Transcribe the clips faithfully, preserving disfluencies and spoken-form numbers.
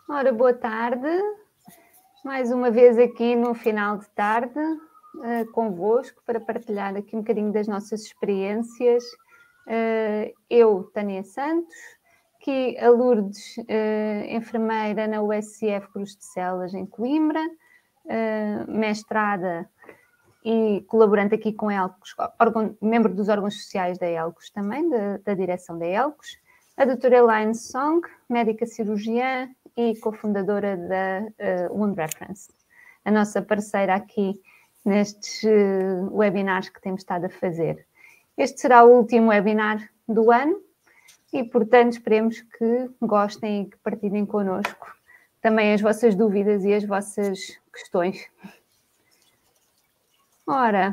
Ora, boa tarde. Mais uma vez aqui no final de tarde, uh, convosco, para partilhar aqui um bocadinho das nossas experiências. Uh, eu, Tânia Santos, que a Lourdes, uh, enfermeira na U S F Cruz de Celas, em Coimbra, uh, mestrada e colaborante aqui com a ELCOS, órgão, membro dos órgãos sociais da ELCOS também, da, da direção da ELCOS. A doutora Elaine Song, médica cirurgiã e cofundadora da uh, Wound Reference, a nossa parceira aqui nestes uh, webinars que temos estado a fazer. Este será o último webinar do ano e, portanto, esperemos que gostem e que partilhem connosco também as vossas dúvidas e as vossas questões. Ora,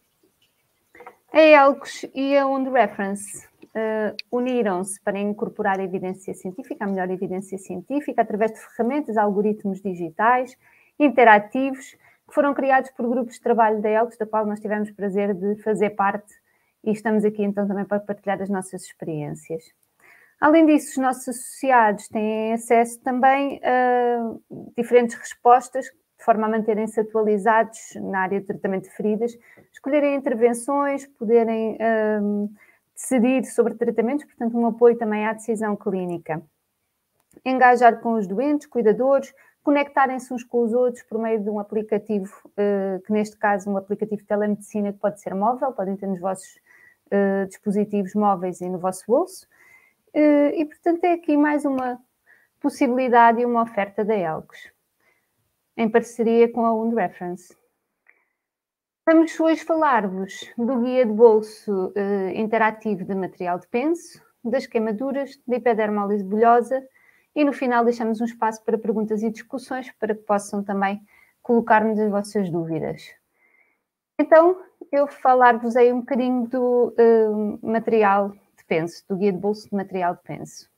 a ELCOS e a Wound Reference Uh, uniram-se para incorporar a evidência científica, a melhor evidência científica, através de ferramentas, algoritmos digitais, interativos, que foram criados por grupos de trabalho da ELCOS, da qual nós tivemos o prazer de fazer parte, e estamos aqui então também para partilhar as nossas experiências. Além disso, os nossos associados têm acesso também a diferentes respostas, de forma a manterem-se atualizados na área de tratamento de feridas, escolherem intervenções, poderem um, decidir sobre tratamentos, portanto, um apoio também à decisão clínica. Engajar com os doentes, cuidadores, conectarem-se uns com os outros por meio de um aplicativo, uh, que neste caso um aplicativo de telemedicina que pode ser móvel, podem ter nos vossos uh, dispositivos móveis e no vosso bolso. Uh, e, portanto, é aqui mais uma possibilidade e uma oferta da ELCOS, em parceria com a Wound Reference. Vamos hoje falar-vos do guia de bolso uh, interativo de material de penso, das queimaduras, da epidermólise bulhosa e no final deixamos um espaço para perguntas e discussões para que possam também colocar-nos as vossas dúvidas. Então, eu falar-vos aí um bocadinho do uh, material de penso, do guia de bolso de material de penso.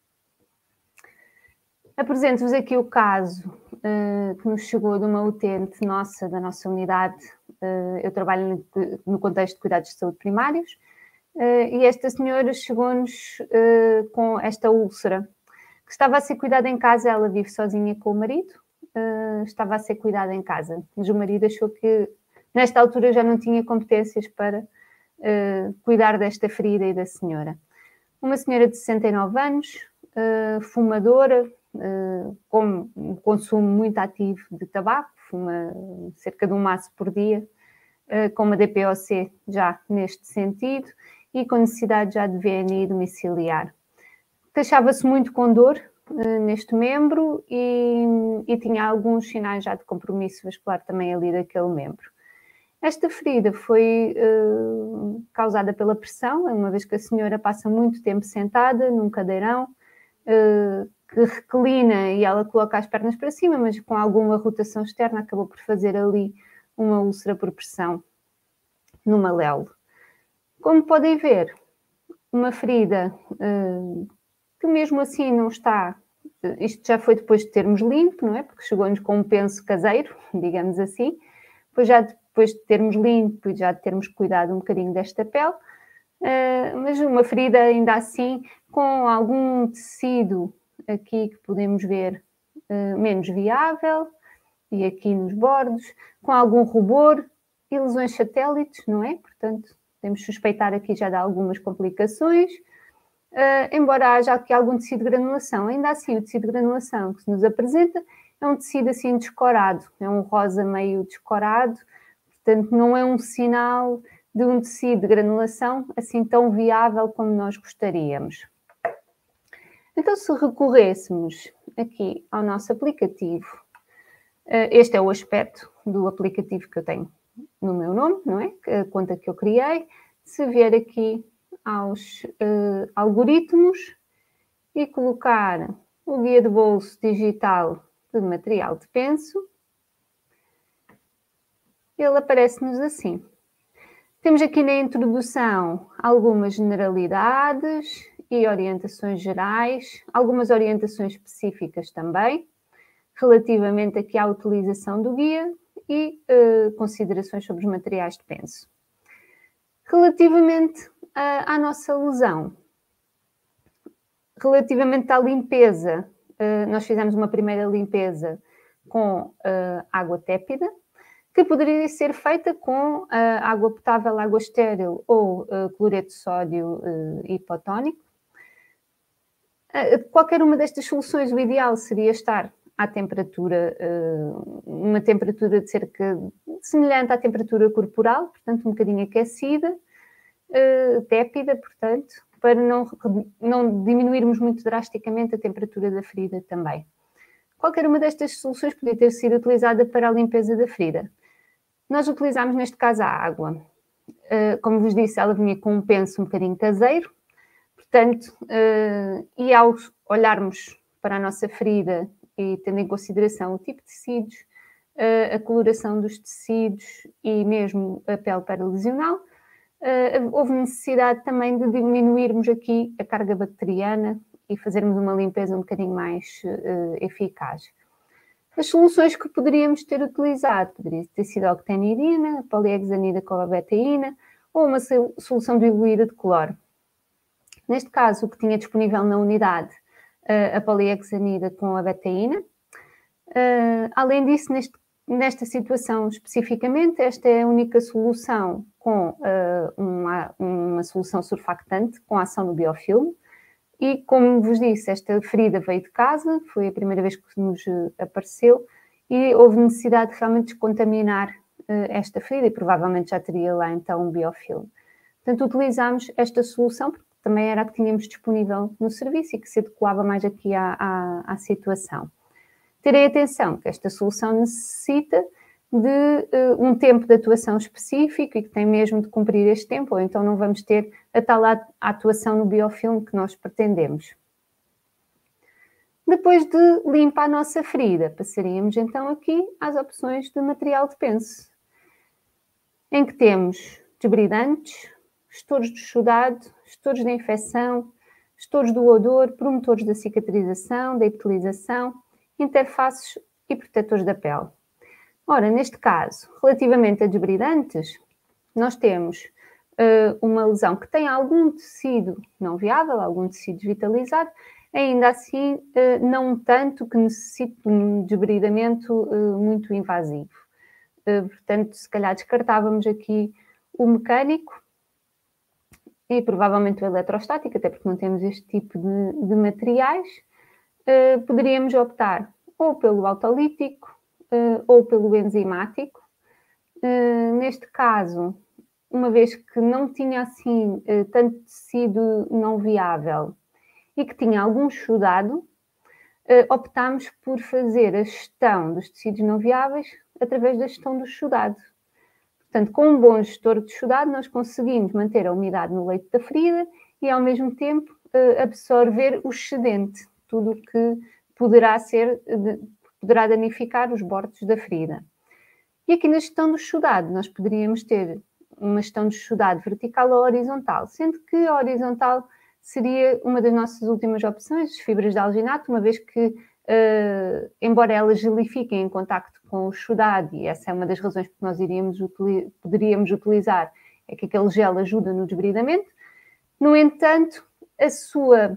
Apresento-vos aqui o caso uh, que nos chegou de uma utente nossa, da nossa unidade. Uh, eu trabalho no, no contexto de cuidados de saúde primários uh, e esta senhora chegou-nos uh, com esta úlcera, que estava a ser cuidada em casa. Ela vive sozinha com o marido, uh, estava a ser cuidada em casa, mas o marido achou que nesta altura já não tinha competências para uh, cuidar desta ferida e da senhora. Uma senhora de sessenta e nove anos, uh, fumadora, uh, com um consumo muito ativo de tabaco, fuma cerca de um maço por dia, uh, com uma D P O C já neste sentido e com necessidade já de V N I domiciliar. Queixava-se muito com dor uh, neste membro e, e tinha alguns sinais já de compromisso vascular também ali daquele membro. Esta ferida foi uh, causada pela pressão, uma vez que a senhora passa muito tempo sentada num cadeirão, uh, que reclina e ela coloca as pernas para cima, mas com alguma rotação externa acabou por fazer ali uma úlcera por pressão no malelo. Como podem ver, uma ferida uh, que mesmo assim não está, uh, isto já foi depois de termos limpo, não é? Porque chegou-nos com um penso caseiro, digamos assim, depois já depois de termos limpo e já de termos cuidado um bocadinho desta pele, uh, mas uma ferida ainda assim com algum tecido aqui que podemos ver uh, menos viável, e aqui nos bordos, com algum rubor e lesões satélites, não é? Portanto, podemos suspeitar aqui já de algumas complicações, uh, embora haja aqui algum tecido de granulação. Ainda assim, o tecido de granulação que se nos apresenta é um tecido assim descorado, é um rosa meio descorado, portanto, não é um sinal de um tecido de granulação assim tão viável como nós gostaríamos. Então, se recorrêssemos aqui ao nosso aplicativo, este é o aspecto do aplicativo que eu tenho no meu nome, não é? A conta que eu criei. Se vier aqui aos uh, algoritmos e colocar o guia de bolso digital de material de penso, ele aparece-nos assim. Temos aqui na introdução algumas generalidades e orientações gerais, algumas orientações específicas também, relativamente aqui à utilização do guia e uh, considerações sobre os materiais de penso. Relativamente uh, à nossa lesão, relativamente à limpeza nós fizemos uma primeira limpeza com água tépida, que poderia ser feita com água potável, água estéril ou cloreto de sódio hipotónico. Qualquer uma destas soluções, o ideal seria estar à temperatura, uma temperatura de cerca semelhante à temperatura corporal, portanto um bocadinho aquecida, tépida, portanto, para não, não diminuirmos muito drasticamente a temperatura da ferida também. Qualquer uma destas soluções podia ter sido utilizada para a limpeza da ferida. Nós utilizámos neste caso a água. Como vos disse, ela vinha com um penso um bocadinho caseiro, portanto, e ao olharmos para a nossa ferida e tendo em consideração o tipo de tecidos, a coloração dos tecidos e mesmo a pele perilesional, houve necessidade também de diminuirmos aqui a carga bacteriana e fazermos uma limpeza um bocadinho mais eficaz. As soluções que poderíamos ter utilizado poderia ter sido a octenidina, a polihexanida com a betaína ou uma solução diluída de cloro. Neste caso, o que tinha disponível na unidade, a polihexanida com a betaína. Além disso, neste, nesta situação especificamente, esta é a única solução com uma, uma solução surfactante com ação no biofilme. E, como vos disse, esta ferida veio de casa, foi a primeira vez que nos apareceu e houve necessidade de realmente descontaminar uh, esta ferida e provavelmente já teria lá então um biofilme. Portanto, utilizámos esta solução porque também era a que tínhamos disponível no serviço e que se adequava mais aqui à, à, à situação. Terem atenção que esta solução necessita de uh, um tempo de atuação específico e que tem mesmo de cumprir este tempo, ou então não vamos ter a tal atuação no biofilme que nós pretendemos. Depois de limpa a nossa ferida, passaríamos então aqui às opções de material de penso, em que temos desbridantes, estouros de exudado, estouros de infecção, estouros do odor, promotores da cicatrização, da epitelização, interfaces e protetores da pele. Ora, neste caso, relativamente a desbridantes, nós temos uh, uma lesão que tem algum tecido não viável, algum tecido desvitalizado, ainda assim uh, não tanto que necessite um desbridamento uh, muito invasivo. Uh, portanto, se calhar descartávamos aqui o mecânico e provavelmente o eletrostático, até porque não temos este tipo de, de materiais. Uh, poderíamos optar ou pelo autolítico, Uh, ou pelo enzimático. Uh, neste caso, uma vez que não tinha assim uh, tanto tecido não viável e que tinha algum exudado, uh, optámos por fazer a gestão dos tecidos não viáveis através da gestão do exudado. Portanto, com um bom gestor de exudado, nós conseguimos manter a umidade no leito da ferida e, ao mesmo tempo, uh, absorver o excedente, tudo o que poderá ser... De, poderá danificar os bordos da ferida. E aqui na gestão do exudado, nós poderíamos ter uma gestão de exudado vertical ou horizontal, sendo que a horizontal seria uma das nossas últimas opções, as fibras de alginato, uma vez que, uh, embora elas gelifiquem em contacto com o exudado, e essa é uma das razões que nós iríamos utili- poderíamos utilizar, é que aquele gel ajuda no desbridamento. No entanto, a sua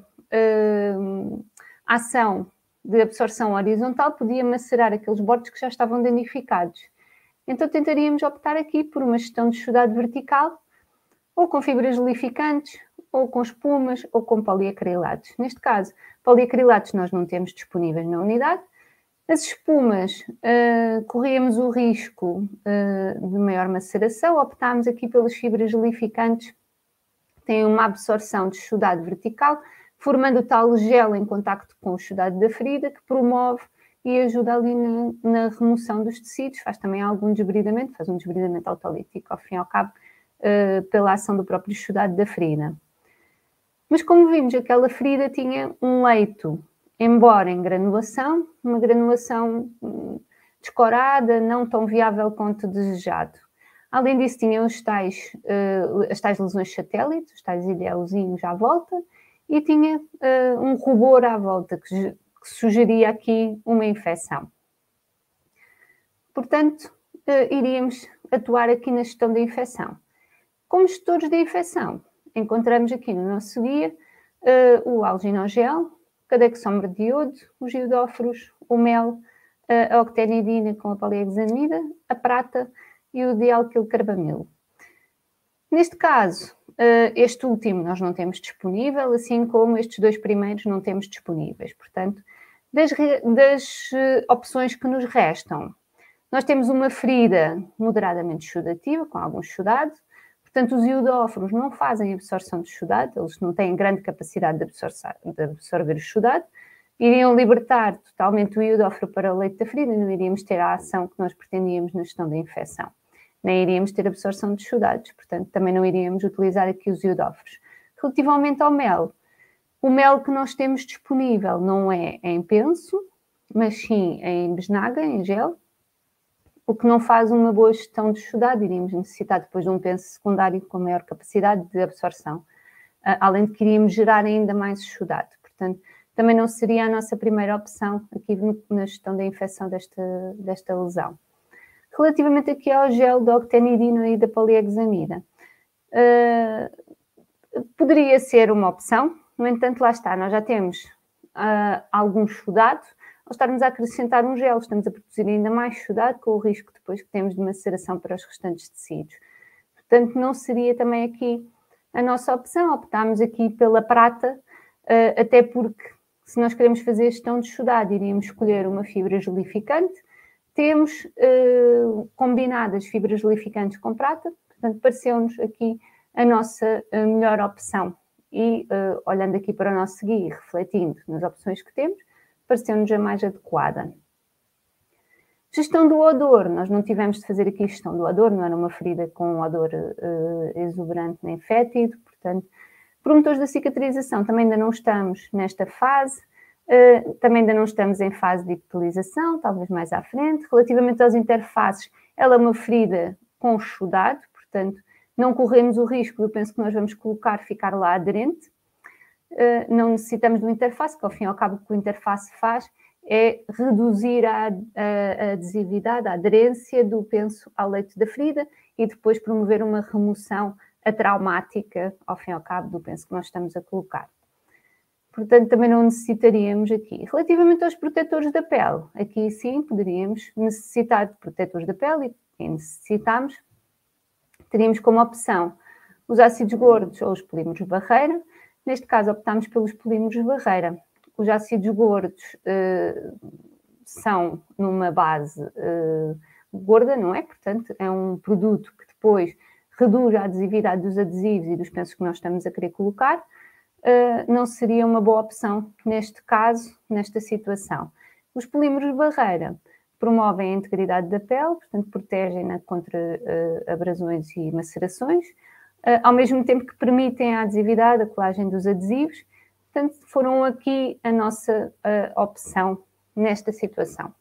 uh, ação de absorção horizontal podia macerar aqueles bordos que já estavam danificados. Então tentaríamos optar aqui por uma gestão de exudado vertical, ou com fibras gelificantes, ou com espumas, ou com poliacrilatos. Neste caso, poliacrilatos nós não temos disponíveis na unidade. As espumas, uh, corríamos o risco uh, de maior maceração, optámos aqui pelas fibras gelificantes, que têm uma absorção de exudado vertical, formando o tal gel em contacto com o exudado da ferida, que promove e ajuda ali na, na remoção dos tecidos, faz também algum desbridamento, faz um desbridamento autolítico, ao fim e ao cabo, uh, pela ação do próprio exudado da ferida. Mas como vimos, aquela ferida tinha um leito, embora em granulação, uma granulação hum, descorada, não tão viável quanto desejado. Além disso, tinha os tais, uh, as tais lesões satélites, os tais ideozinhos à volta, e tinha uh, um rubor à volta, que, que sugeria aqui uma infecção. Portanto, uh, iríamos atuar aqui na gestão da infecção. Como gestores de infecção, encontramos aqui no nosso guia uh, o alginogel, cadexómero de iodo, os iodóforos, o mel, a octenidina com a polihexamida, a prata e o dialquilcarbamilo. Neste caso, este último nós não temos disponível, assim como estes dois primeiros não temos disponíveis. Portanto, das, das opções que nos restam, nós temos uma ferida moderadamente exudativa, com algum exudado. Portanto, os iodóforos não fazem absorção de exudado, eles não têm grande capacidade de, de absorver o exudado. Iriam libertar totalmente o iodóforo para o leito da ferida e não iríamos ter a ação que nós pretendíamos na gestão da infecção. Nem iríamos ter absorção de exudados, portanto, também não iríamos utilizar aqui os iodóforos. Relativamente ao mel, o mel que nós temos disponível não é em penso, mas sim em besnaga, em gel, o que não faz uma boa gestão de exudado. Iríamos necessitar depois de um penso secundário com maior capacidade de absorção, além de que iríamos gerar ainda mais exudado. Portanto, também não seria a nossa primeira opção aqui na gestão da infecção desta, desta lesão. Relativamente aqui ao gel da octenidina e da polihexamida, uh, poderia ser uma opção, no entanto, lá está, nós já temos uh, algum exudado. Ao estarmos a acrescentar um gel, estamos a produzir ainda mais exudado, com o risco depois que temos de maceração para os restantes tecidos. Portanto, não seria também aqui a nossa opção. Optámos aqui pela prata, uh, até porque se nós queremos fazer gestão de exudado, iríamos escolher uma fibra gelificante. Temos uh, combinadas fibras gelificantes com prata, portanto, pareceu-nos aqui a nossa uh, melhor opção. E, uh, olhando aqui para o nosso guia e refletindo nas opções que temos, pareceu-nos a mais adequada. Gestão do odor. Nós não tivemos de fazer aqui gestão do odor, não era uma ferida com um odor uh, exuberante nem fétido, portanto, promotores da cicatrização, também ainda não estamos nesta fase. Uh, também ainda não estamos em fase de epitelização, talvez mais à frente. Relativamente às interfaces, ela é uma ferida com exudado, portanto, não corremos o risco do penso que nós vamos colocar ficar lá aderente. Uh, não necessitamos do interface, que ao fim e ao cabo o que o interface faz é reduzir a, a, a adesividade, a aderência do penso ao leito da ferida e depois promover uma remoção atraumática, ao fim e ao cabo, do penso que nós estamos a colocar. Portanto, também não necessitaríamos aqui. Relativamente aos protetores da pele, aqui sim poderíamos necessitar de protetores da pele e necessitamos, teríamos como opção os ácidos gordos ou os polímeros de barreira. Neste caso, optámos pelos polímeros de barreira. Os ácidos gordos uh, são numa base uh, gorda, não é? Portanto, é um produto que depois reduz a adesividade dos adesivos e dos pensos que nós estamos a querer colocar. Uh, não seria uma boa opção neste caso, nesta situação. Os polímeros de barreira promovem a integridade da pele, portanto, protegem-na contra uh, abrasões e macerações, uh, ao mesmo tempo que permitem a adesividade, a colagem dos adesivos. Portanto, foram aqui a nossa uh, opção nesta situação.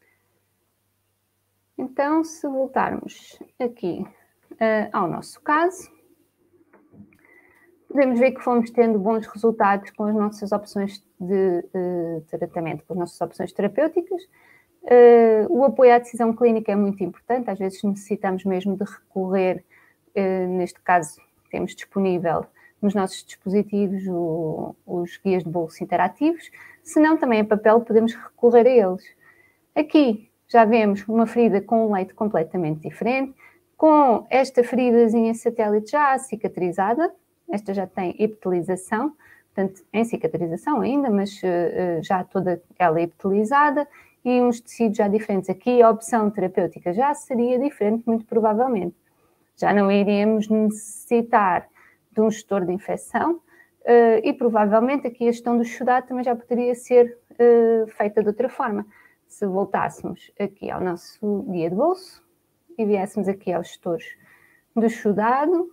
Então, se voltarmos aqui uh, ao nosso caso, podemos ver que fomos tendo bons resultados com as nossas opções de uh, tratamento, com as nossas opções terapêuticas. Uh, o apoio à decisão clínica é muito importante, às vezes necessitamos mesmo de recorrer, uh, neste caso temos disponível nos nossos dispositivos o, os guias de bolso interativos, se não também em papel podemos recorrer a eles. Aqui já vemos uma ferida com um leito completamente diferente, com esta feridazinha satélite já cicatrizada. Esta já tem epitelização, portanto, em cicatrização ainda, mas uh, já toda ela epitelizada e uns tecidos já diferentes. Aqui a opção terapêutica já seria diferente, muito provavelmente. Já não iríamos necessitar de um gestor de infecção uh, e provavelmente aqui a gestão do exudado também já poderia ser uh, feita de outra forma. Se voltássemos aqui ao nosso guia de bolso e viéssemos aqui aos gestores do exudado,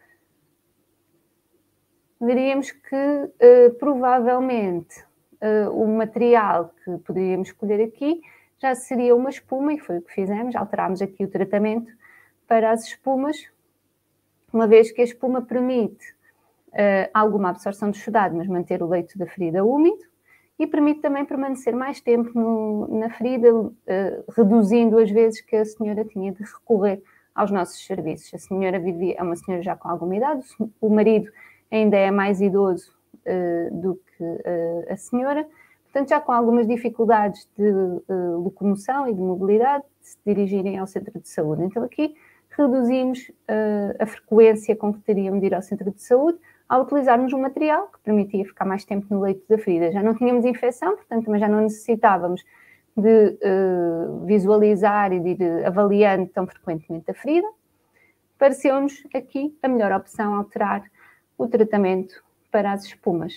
veríamos que uh, provavelmente uh, o material que poderíamos escolher aqui já seria uma espuma, e foi o que fizemos, alterámos aqui o tratamento para as espumas, uma vez que a espuma permite uh, alguma absorção de exudado, mas manter o leito da ferida úmido, e permite também permanecer mais tempo no, na ferida, uh, reduzindo as vezes que a senhora tinha de recorrer aos nossos serviços. A senhora vivia, é uma senhora já com alguma idade, o marido ainda é mais idoso, uh, do que uh, a senhora, portanto já com algumas dificuldades de uh, locomoção e de mobilidade, de se dirigirem ao centro de saúde. Então aqui reduzimos uh, a frequência com que teriam de ir ao centro de saúde ao utilizarmos um material que permitia ficar mais tempo no leito da ferida. Já não tínhamos infecção, portanto também já não necessitávamos de uh, visualizar e de ir avaliando tão frequentemente a ferida. Pareceu-nos aqui a melhor opção alterar o tratamento para as espumas.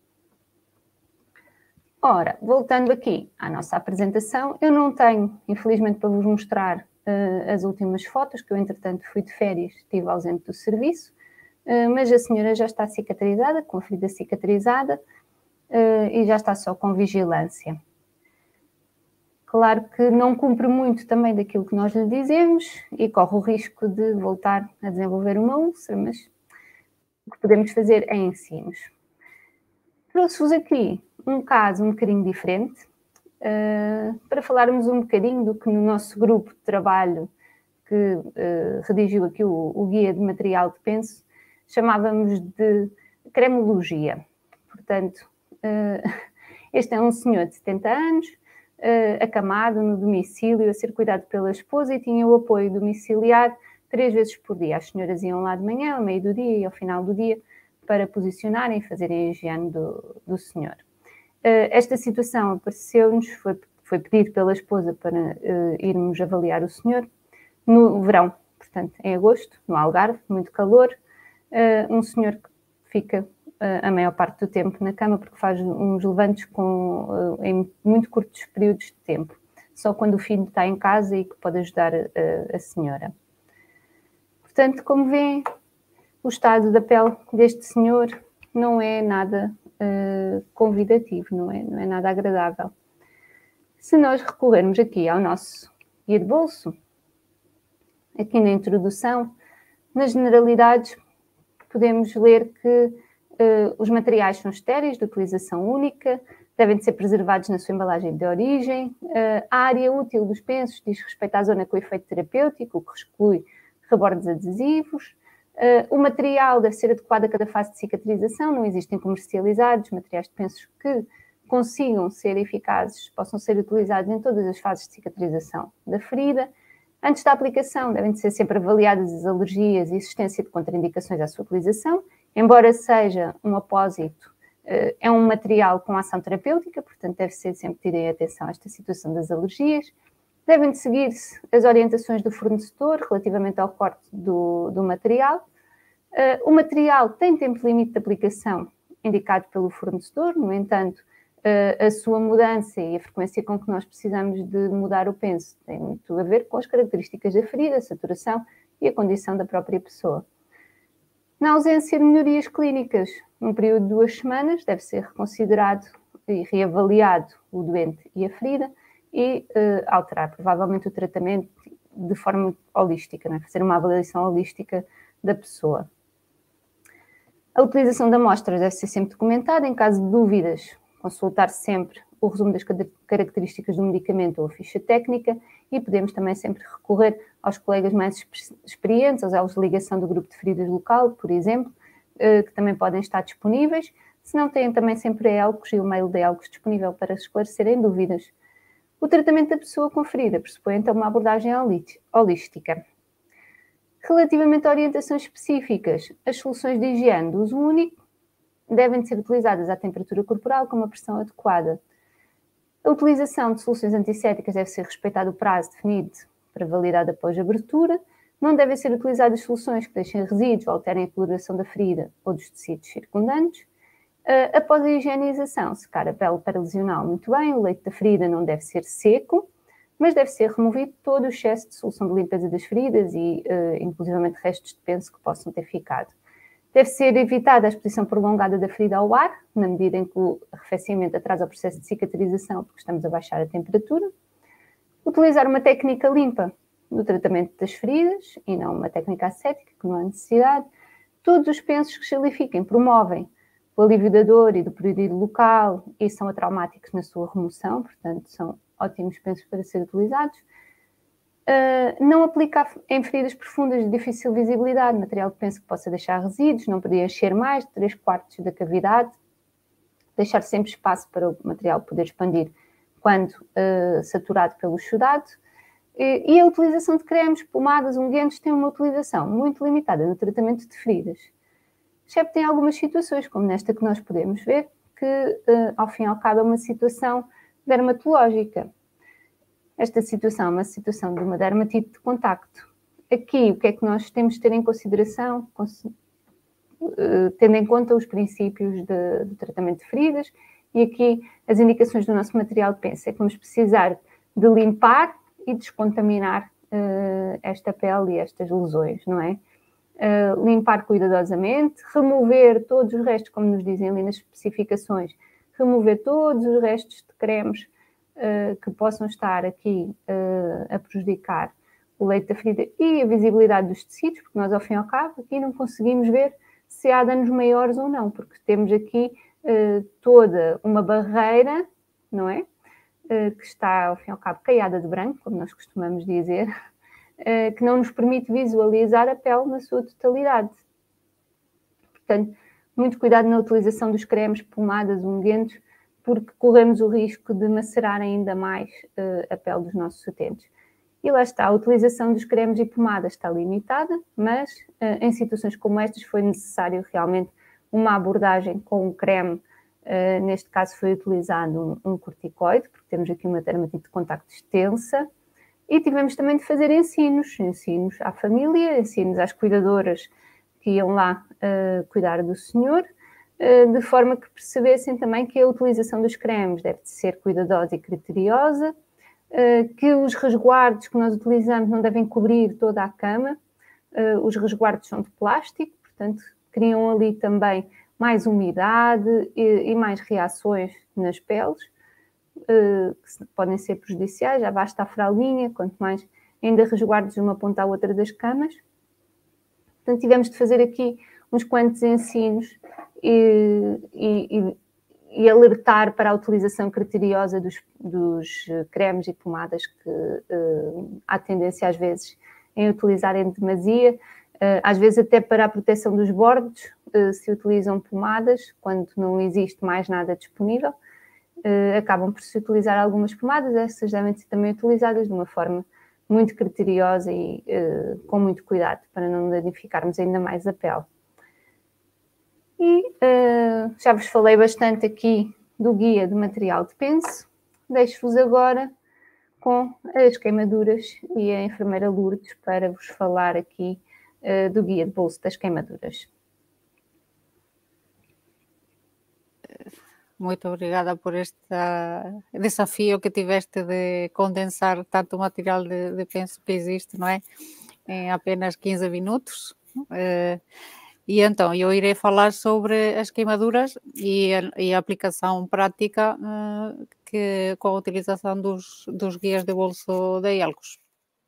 Ora, voltando aqui à nossa apresentação, eu não tenho, infelizmente, para vos mostrar uh, as últimas fotos, que eu, entretanto, fui de férias, estive ausente do serviço, uh, mas a senhora já está cicatrizada, com a ferida cicatrizada, uh, e já está só com vigilância. Claro que não cumpre muito também daquilo que nós lhe dizemos e corre o risco de voltar a desenvolver uma úlcera, mas o que podemos fazer é ensinos. Trouxe-vos aqui um caso um bocadinho diferente, uh, para falarmos um bocadinho do que no nosso grupo de trabalho que uh, redigiu aqui o, o guia de material de penso, chamávamos de cremologia. Portanto, uh, este é um senhor de setenta anos, uh, acamado no domicílio, a ser cuidado pela esposa e tinha o apoio domiciliar três vezes por dia. As senhoras iam lá de manhã, ao meio do dia e ao final do dia, para posicionarem e fazerem a higiene do, do senhor. Uh, esta situação apareceu-nos, foi, foi pedido pela esposa para uh, irmos avaliar o senhor no verão, portanto, em agosto, no Algarve, muito calor, uh, um senhor que fica uh, a maior parte do tempo na cama porque faz uns levantes com, uh, em muito curtos períodos de tempo, só quando o filho está em casa e que pode ajudar uh, a senhora. Portanto, como vêem, o estado da pele deste senhor não é nada uh, convidativo, não é, não é nada agradável. Se nós recorrermos aqui ao nosso guia de bolso, aqui na introdução, nas generalidades, podemos ler que uh, os materiais são estéreis, de utilização única, devem ser preservados na sua embalagem de origem, uh, a área útil dos pensos diz respeito à zona com efeito terapêutico, o que exclui rebordes adesivos. Uh, o material deve ser adequado a cada fase de cicatrização, não existem comercializados materiais de pensos que consigam ser eficazes, possam ser utilizados em todas as fases de cicatrização da ferida. Antes da aplicação, devem ser sempre avaliadas as alergias e existência de contraindicações à sua utilização, embora seja um apósito, uh, é um material com ação terapêutica, portanto deve ser sempre ter atenção a esta situação das alergias. Devem de seguir-se as orientações do fornecedor relativamente ao corte do, do material. Uh, o material tem tempo limite de aplicação indicado pelo fornecedor, no entanto, uh, a sua mudança e a frequência com que nós precisamos de mudar o penso tem muito a ver com as características da ferida, a saturação e a condição da própria pessoa. Na ausência de melhorias clínicas, num período de duas semanas, deve ser reconsiderado e reavaliado o doente e a ferida, e uh, alterar provavelmente o tratamento de forma holística, não é? Fazer uma avaliação holística da pessoa. A utilização de amostras deve ser sempre documentada. Em caso de dúvidas, consultar sempre o resumo das características do medicamento ou a ficha técnica e podemos também sempre recorrer aos colegas mais experientes, aos elos de ligação do grupo de feridas local, por exemplo, uh, que também podem estar disponíveis. Se não, têm também sempre a Elcos e o mail da Elcos disponível para esclarecerem dúvidas. O tratamento da pessoa com ferida pressupõe então uma abordagem holística. Relativamente a orientações específicas, as soluções de higiene de uso único devem ser utilizadas à temperatura corporal com uma pressão adequada. A utilização de soluções antissépticas deve ser respeitado o prazo definido para validade após abertura. Não devem ser utilizadas soluções que deixem resíduos ou alterem a coloração da ferida ou dos tecidos circundantes. Uh, após a higienização, secar a pele para lesioná-la muito bem, o leito da ferida não deve ser seco, mas deve ser removido todo o excesso de solução de limpeza das feridas e, uh, inclusivamente, restos de penso que possam ter ficado. Deve ser evitada a exposição prolongada da ferida ao ar, na medida em que o arrefecimento atrasa o processo de cicatrização, porque estamos a baixar a temperatura. Utilizar uma técnica limpa no tratamento das feridas e não uma técnica ascética, que não há necessidade. Todos os pensos que se alifiquem promovem o alívio da dor e do prurido local e são atraumáticos na sua remoção, portanto, são ótimos pensos para ser utilizados. Uh, não aplicar em feridas profundas de difícil visibilidade material de penso que possa deixar resíduos, não poder encher mais de três quartos da cavidade, deixar sempre espaço para o material poder expandir quando uh, saturado pelo exudado. E, e a utilização de cremes, pomadas, unguentos tem uma utilização muito limitada no tratamento de feridas, excepto em algumas situações, como nesta que nós podemos ver, que uh, ao fim e ao cabo é uma situação dermatológica. Esta situação é uma situação de uma dermatite de contacto. Aqui, o que é que nós temos de ter em consideração, uh, tendo em conta os princípios de, de tratamento de feridas, e aqui as indicações do nosso material de pensa é que vamos precisar de limpar e descontaminar uh, esta pele e estas lesões, não é? Uh, limpar cuidadosamente, remover todos os restos, como nos dizem ali nas especificações, remover todos os restos de cremes uh, que possam estar aqui uh, a prejudicar o leito da ferida e a visibilidade dos tecidos, porque nós, ao fim e ao cabo, aqui não conseguimos ver se há danos maiores ou não, porque temos aqui uh, toda uma barreira, não é? Uh, que está, ao fim e ao cabo, caiada de branco, como nós costumamos dizer, uh, que não nos permite visualizar a pele na sua totalidade. Portanto, muito cuidado na utilização dos cremes, pomadas, unguentos, porque corremos o risco de macerar ainda mais uh, a pele dos nossos utentes. E lá está, a utilização dos cremes e pomadas está limitada, mas uh, em situações como estas foi necessário realmente uma abordagem com o creme. Uh, neste caso foi utilizado um, um corticoide, porque temos aqui uma dermatite de contacto extensa, e tivemos também de fazer ensinos, ensinos à família, ensinos às cuidadoras que iam lá uh, cuidar do senhor, uh, de forma que percebessem também que a utilização dos cremes deve ser cuidadosa e criteriosa, uh, que os resguardos que nós utilizamos não devem cobrir toda a cama, uh, os resguardos são de plástico, portanto criam ali também mais umidade e, e mais reações nas peles, uh, que podem ser prejudiciais, já basta a fraldinha, quanto mais ainda resguardos de uma ponta à outra das camas. Portanto, tivemos de fazer aqui uns quantos ensinos e, e, e alertar para a utilização criteriosa dos, dos cremes e pomadas que uh, há tendência às vezes em utilizar em demasia, uh, às vezes até para a proteção dos bordos uh, se utilizam pomadas quando não existe mais nada disponível, uh, acabam por se utilizar algumas pomadas, essas devem ser também utilizadas de uma forma muito criteriosa e uh, com muito cuidado para não danificarmos ainda mais a pele. E uh, já vos falei bastante aqui do guia de material de penso, deixo-vos agora com as queimaduras e a enfermeira Lourdes para vos falar aqui uh, do guia de bolso das queimaduras. Muito obrigada por este desafio que tiveste de condensar tanto material de, de penso que existe, não é? Em apenas quinze minutos. Uh, e então, eu irei falar sobre as queimaduras e a, e a aplicação prática uh, que, com a utilização dos, dos guias de bolso da Elcos.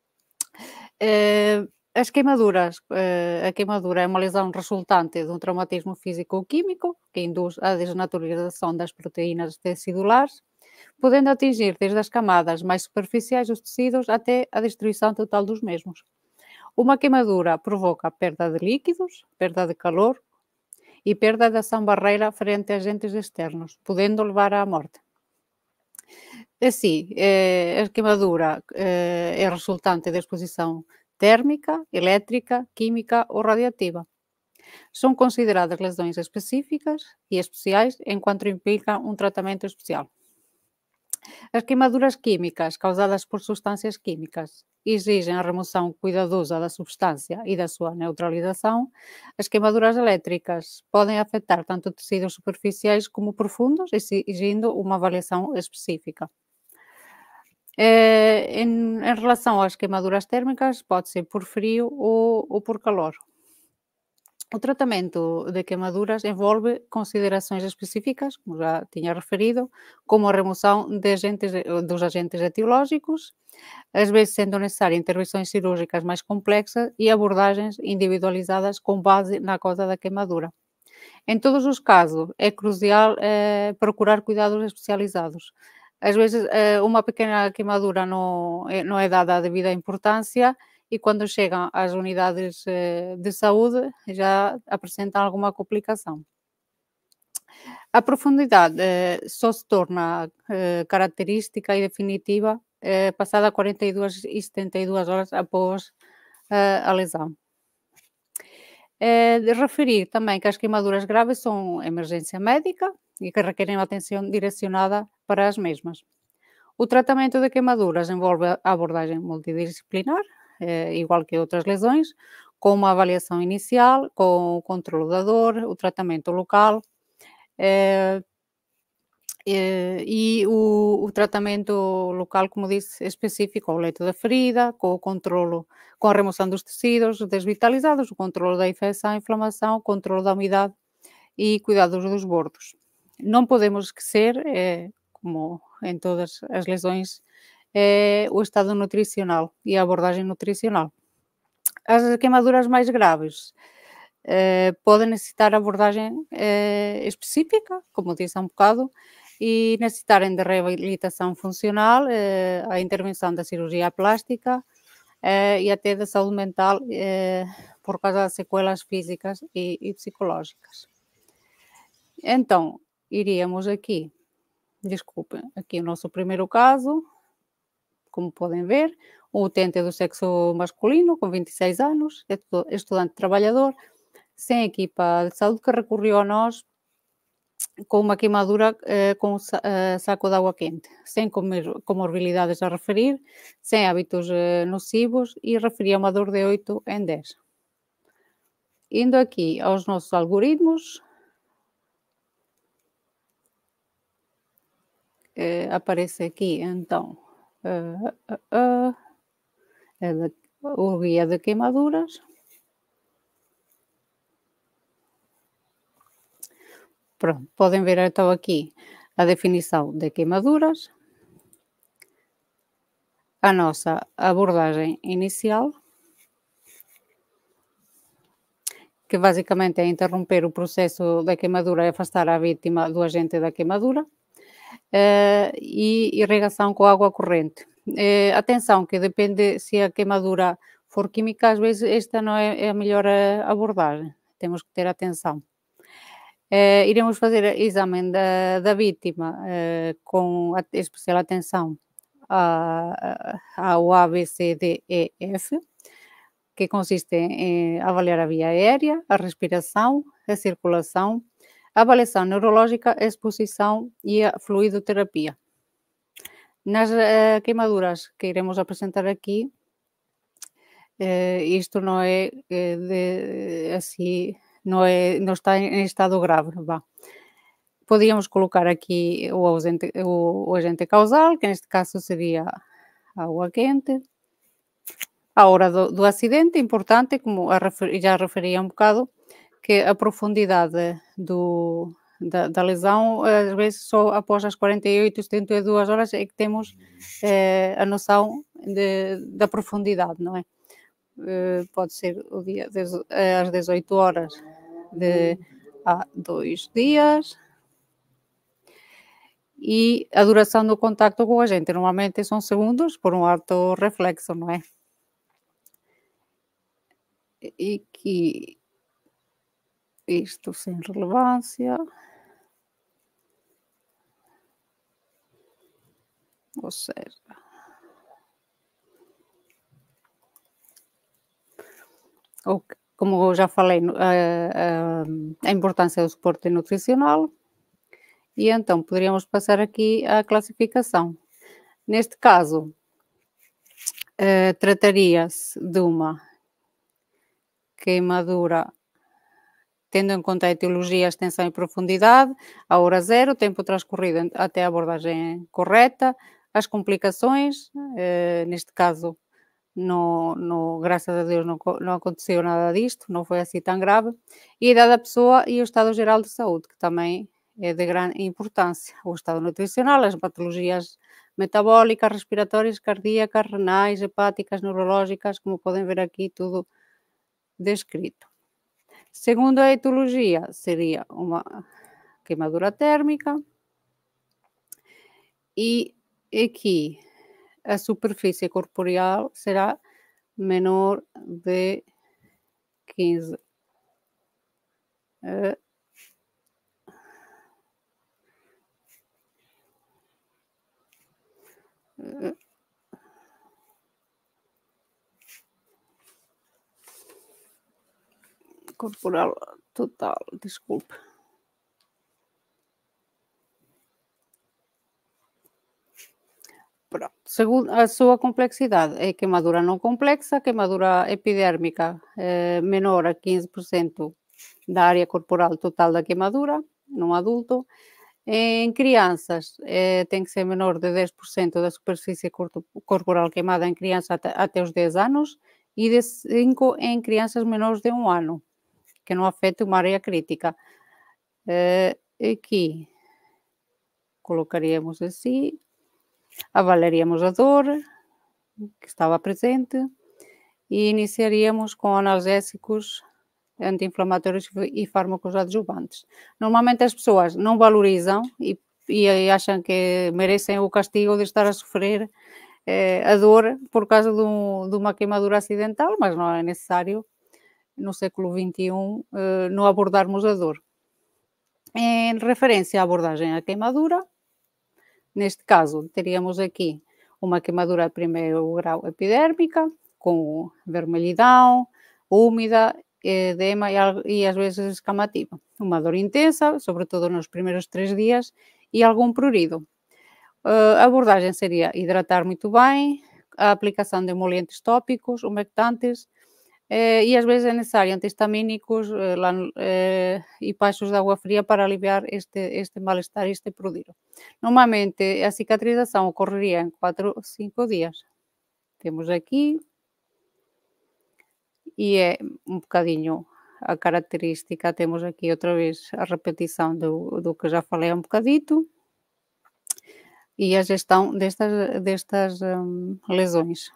Uh, As queimaduras, a queimadura é uma lesão resultante de um traumatismo físico ou químico que induz a desnaturalização das proteínas tecidular, podendo atingir desde as camadas mais superficiais dos tecidos até a destruição total dos mesmos. Uma queimadura provoca perda de líquidos, perda de calor e perda de ação barreira frente a agentes externos, podendo levar à morte. Assim, a queimadura é resultante da exposição térmica, elétrica, química ou radiativa. São consideradas lesões específicas e especiais enquanto implicam um tratamento especial. As queimaduras químicas causadas por substâncias químicas exigem a remoção cuidadosa da substância e da sua neutralização. As queimaduras elétricas podem afetar tanto tecidos superficiais como profundos, exigindo uma avaliação específica. Eh, em, em relação às queimaduras térmicas, pode ser por frio ou, ou por calor. O tratamento de queimaduras envolve considerações específicas, como já tinha referido, como a remoção de agentes, dos agentes etiológicos, às vezes sendo necessárias intervenções cirúrgicas mais complexas e abordagens individualizadas com base na causa da queimadura. Em todos os casos, é crucial eh, procurar cuidados especializados. Às vezes, uma pequena queimadura não é, não é dada a devida importância e quando chegam às unidades de saúde já apresentam alguma complicação. A profundidade eh, só se torna eh, característica e definitiva eh, passada quarenta e duas e setenta e duas horas após eh, a lesão. Eh, de referir também que as queimaduras graves são emergência médica e que requerem uma atenção direcionada para as mesmas. O tratamento de queimaduras envolve a abordagem multidisciplinar, eh, igual que outras lesões, com uma avaliação inicial, com o controle da dor, o tratamento local, eh, eh, e o, o tratamento local, como disse, específico ao leito da ferida, com o controlo, com a remoção dos tecidos desvitalizados, o controlo da infecção, inflamação, o controlo da umidade e cuidados dos bordos. Não podemos esquecer, eh, como em todas as lesões, é o estado nutricional e a abordagem nutricional. As queimaduras mais graves eh, podem necessitar abordagem eh, específica, como disse há um bocado, e necessitarem de reabilitação funcional, eh, a intervenção da cirurgia plástica eh, e até da saúde mental eh, por causa das sequelas físicas e, e psicológicas. Então, iríamos aqui, desculpem, aqui o nosso primeiro caso, como podem ver, um utente do sexo masculino, com vinte e seis anos, estudante trabalhador, sem equipa de saúde, que recorreu a nós com uma queimadura eh, com uh, saco de água quente, sem comorbilidades a referir, sem hábitos eh, nocivos e referia uma dor de oito em dez. Indo aqui aos nossos algoritmos, eh, aparece aqui então uh, uh, uh, o guia de queimaduras. Pronto, podem ver então aqui a definição de queimaduras, a nossa abordagem inicial, que basicamente é interromper o processo da queimadura e afastar a vítima do agente da queimadura, eh, e irrigação com água corrente. Eh, atenção, que depende se a queimadura for química, às vezes esta não é, é a melhor abordagem, temos que ter atenção. Eh, iremos fazer exame da, da vítima eh, com a, especial atenção a, a, ao A, B, C, D, E, F, que consiste em avaliar a via aérea, a respiração, a circulação, a avaliação neurológica, a exposição e a fluidoterapia. Nas uh, queimaduras que iremos apresentar aqui, uh, isto não é uh, de, assim, não, é, não está em estado grave, vá. Podíamos colocar aqui o, ausente, o, o agente causal, que neste caso seria água quente. A hora do, do acidente, importante, como a refer, já referi há um bocado, que a profundidade do, da, da lesão, às vezes só após as quarenta e oito, setenta e duas horas é que temos eh, a noção de, da profundidade, não é? Eh, pode ser o dia às dezoito horas de há dois dias. E a duração do contacto com o agente, normalmente são segundos por um ato reflexo, não é? E que isto sem relevância. Ou seja, como eu já falei, a, a, a importância do suporte nutricional. E então poderíamos passar aqui à classificação. Neste caso, uh, trataria-se de uma queimadura tendo em conta a etiologia, a extensão e profundidade, a hora zero, o tempo transcorrido até a abordagem correta, as complicações, eh, neste caso, no, no, graças a Deus, não, não aconteceu nada disto, não foi assim tão grave, e a idade da pessoa e o estado geral de saúde, que também é de grande importância, o estado nutricional, as patologias metabólicas, respiratórias, cardíacas, renais, hepáticas, neurológicas, como podem ver aqui, tudo descrito. Segundo a etiologia, seria uma queimadura térmica e aqui a superfície corporeal será menor de quinze uh, corporal total, desculpe. Pronto. Segundo a súa complexidade é queimadura non complexa, queimadura epidérmica eh, menor a quinze por cento da área corporal total da queimadura, num adulto. Em crianças, eh, tem que ser menor de dez por cento da superfície corpo- corporal queimada em criança até, até os dez anos e de cinco em crianças menores de um ano, que não afete uma área crítica. Eh, aqui colocaríamos assim, avaliaríamos a dor que estava presente e iniciaríamos com analgésicos, anti-inflamatórios e fármacos adjuvantes. Normalmente as pessoas não valorizam e, e acham que merecem o castigo de estar a sofrer eh, a dor por causa de, um, de uma queimadura acidental, mas não é necessário no século vinte e um eh, não abordarmos a dor. Em referência à abordagem à queimadura, neste caso teríamos aqui uma queimadura de primeiro grau epidérmica, com vermelhidão, úmida, edema e, e às vezes escamativa. Uma dor intensa, sobretudo nos primeiros três dias, e algum prurido. Uh, a abordagem seria hidratar muito bem, a aplicação de emolientes tópicos, umectantes, eh, e às vezes é necessário antihistamínicos eh, lá, eh, e pachos de água fria para aliviar este, este mal-estar e este prurido. Normalmente a cicatrização ocorreria em quatro ou cinco dias. Temos aqui, e é um bocadinho a característica, temos aqui outra vez a repetição do, do que já falei há um bocadito, e a gestão destas, destas hum, lesões.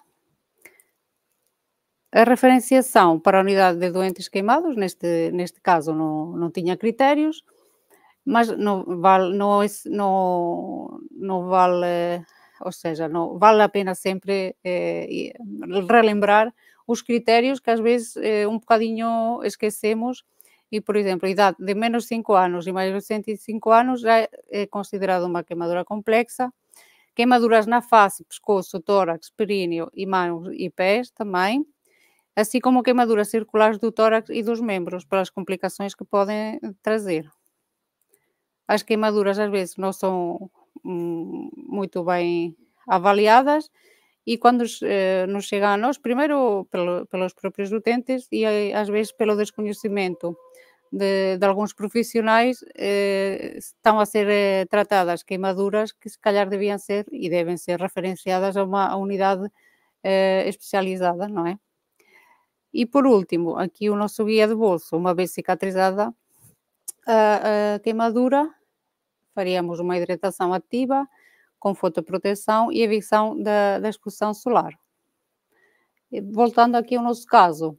A referenciação para a unidade de doentes queimados, neste, neste caso não, não tinha critérios, mas não vale, não, não, não vale, ou seja, não vale a pena sempre eh, relembrar os critérios que às vezes eh, um bocadinho esquecemos e, por exemplo, a idade de menos cinco anos e mais de cento e cinco anos já é considerada uma queimadura complexa. Queimaduras na face, pescoço, tórax, períneo e mãos e pés também, assim como queimaduras circulares do tórax e dos membros, pelas complicações que podem trazer. As queimaduras às vezes não são hum, muito bem avaliadas e quando eh, nos chegam a nós, primeiro pelo, pelos próprios utentes e às vezes pelo desconhecimento de, de alguns profissionais, eh, estão a ser eh, tratadas queimaduras que se calhar deviam ser e devem ser referenciadas a uma a unidade eh, especializada, não é? E por último, aqui o nosso guia de bolso, uma vez cicatrizada a, a queimadura, faríamos uma hidratação ativa com fotoproteção e evicção da, da exposição solar. E voltando aqui ao nosso caso,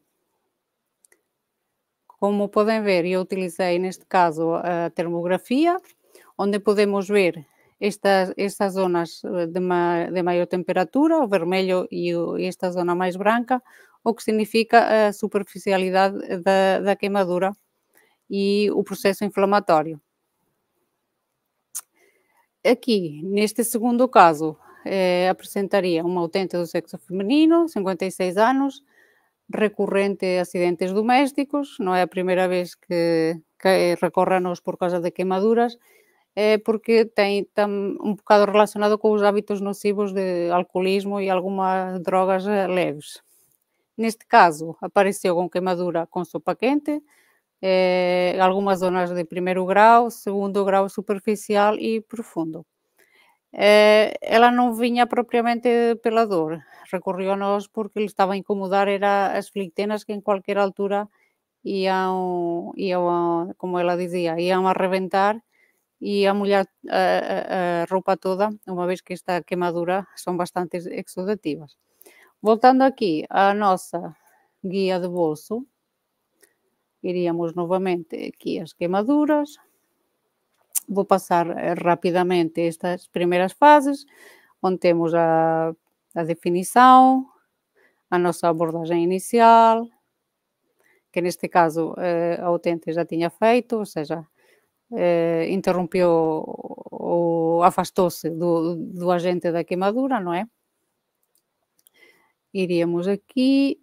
como podem ver, eu utilizei neste caso a termografia, onde podemos ver estas, estas zonas de, ma, de maior temperatura, o vermelho e, o, e esta zona mais branca, o que significa a superficialidade da, da queimadura e o processo inflamatório. Aqui, neste segundo caso, eh, apresentaria uma utente do sexo feminino, cinquenta e seis anos, recorrente a acidentes domésticos, não é a primeira vez que, que recorre a nós por causa de queimaduras, é porque tem, tem um bocado relacionado com os hábitos nocivos de alcoolismo e algumas drogas leves. Neste caso, apareceu com queimadura com sopa quente, eh, algumas zonas de primeiro grau, segundo grau superficial e profundo. Eh, ela não vinha propriamente pela dor, recorreu a nós porque lhe estava a incomodar era as flictenas que em qualquer altura iam, iam como ela dizia, iam a reventar e a molhar a, a, a roupa toda, uma vez que esta queimadura são bastante exudativas. Voltando aqui à nossa guia de bolso, iríamos novamente aqui as queimaduras. Vou passar rapidamente estas primeiras fases, onde temos a, a definição, a nossa abordagem inicial, que neste caso a utente já tinha feito, ou seja, interrompeu ou afastou-se do, do agente da queimadura, não é? Iríamos aqui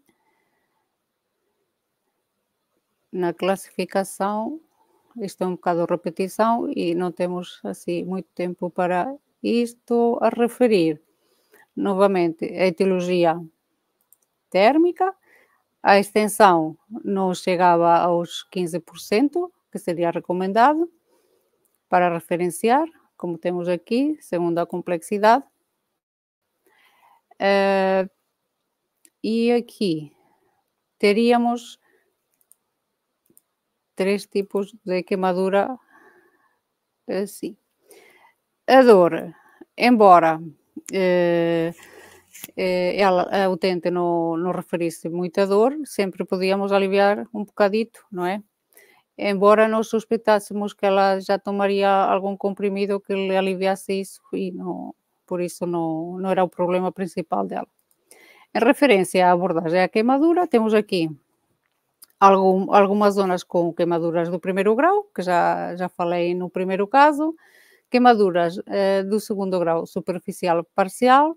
na classificação, isto é um bocado de repetição e não temos assim muito tempo para isto a referir. Novamente, a etiologia térmica, a extensão não chegava aos quinze por cento, que seria recomendado para referenciar, como temos aqui, segundo a complexidade. Uh, e aqui teríamos três tipos de queimadura assim. A dor, embora eh, eh, ela, a utente não, não referisse muita dor, sempre podíamos aliviar um bocadito, não é? Embora nós suspeitássemos que ela já tomaria algum comprimido que lhe aliviasse isso e não, por isso não, não era o problema principal dela. Em referência à abordagem à queimadura, temos aqui algum, algumas zonas com queimaduras do primeiro grau, que já, já falei no primeiro caso, queimaduras eh, do segundo grau superficial parcial,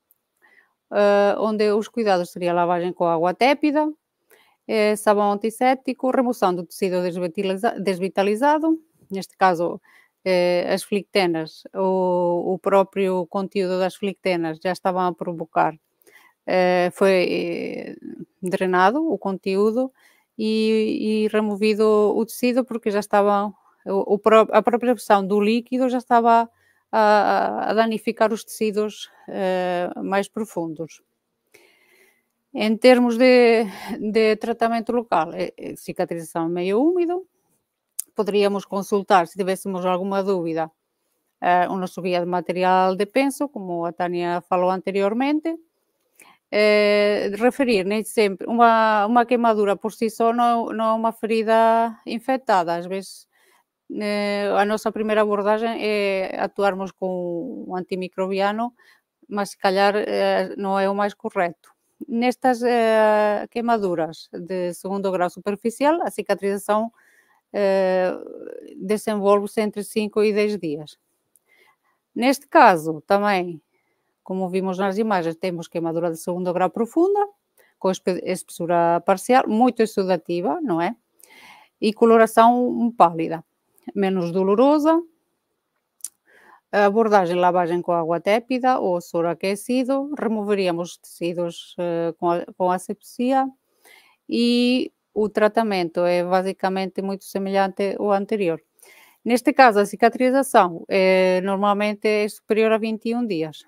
eh, onde os cuidados seriam lavagem com água tépida, eh, sabão antisséptico, remoção do tecido desvitaliza desvitalizado, neste caso eh, as flictenas, o, o próprio conteúdo das flictenas já estavam a provocar, eh, foi eh, drenado o conteúdo e, e removido o tecido porque já estavam, o, o, a própria pressão do líquido já estava a, a danificar os tecidos eh, mais profundos. Em termos de, de tratamento local, é, é cicatrização meio úmido, poderíamos consultar, se tivéssemos alguma dúvida, uh, o nosso guia de material de penso, como a Tânia falou anteriormente. Uh, referir nem sempre, uma, uma queimadura por si só não, não é uma ferida infectada, às vezes uh, a nossa primeira abordagem é atuarmos com um antimicrobiano, mas se calhar uh, não é o mais correto. Nestas uh, queimaduras de segundo grau superficial, a cicatrização uh, desenvolve-se entre cinco e dez dias. Neste caso, também, como vimos nas imagens, temos queimadura de segundo grau profunda, com espessura parcial, muito exudativa, não é? E coloração pálida, menos dolorosa. A abordagem lavagem com água tépida ou soro aquecido, removeríamos os tecidos uh, com, a, com asepsia e o tratamento é basicamente muito semelhante ao anterior. Neste caso, a cicatrização é, normalmente é superior a vinte e um dias.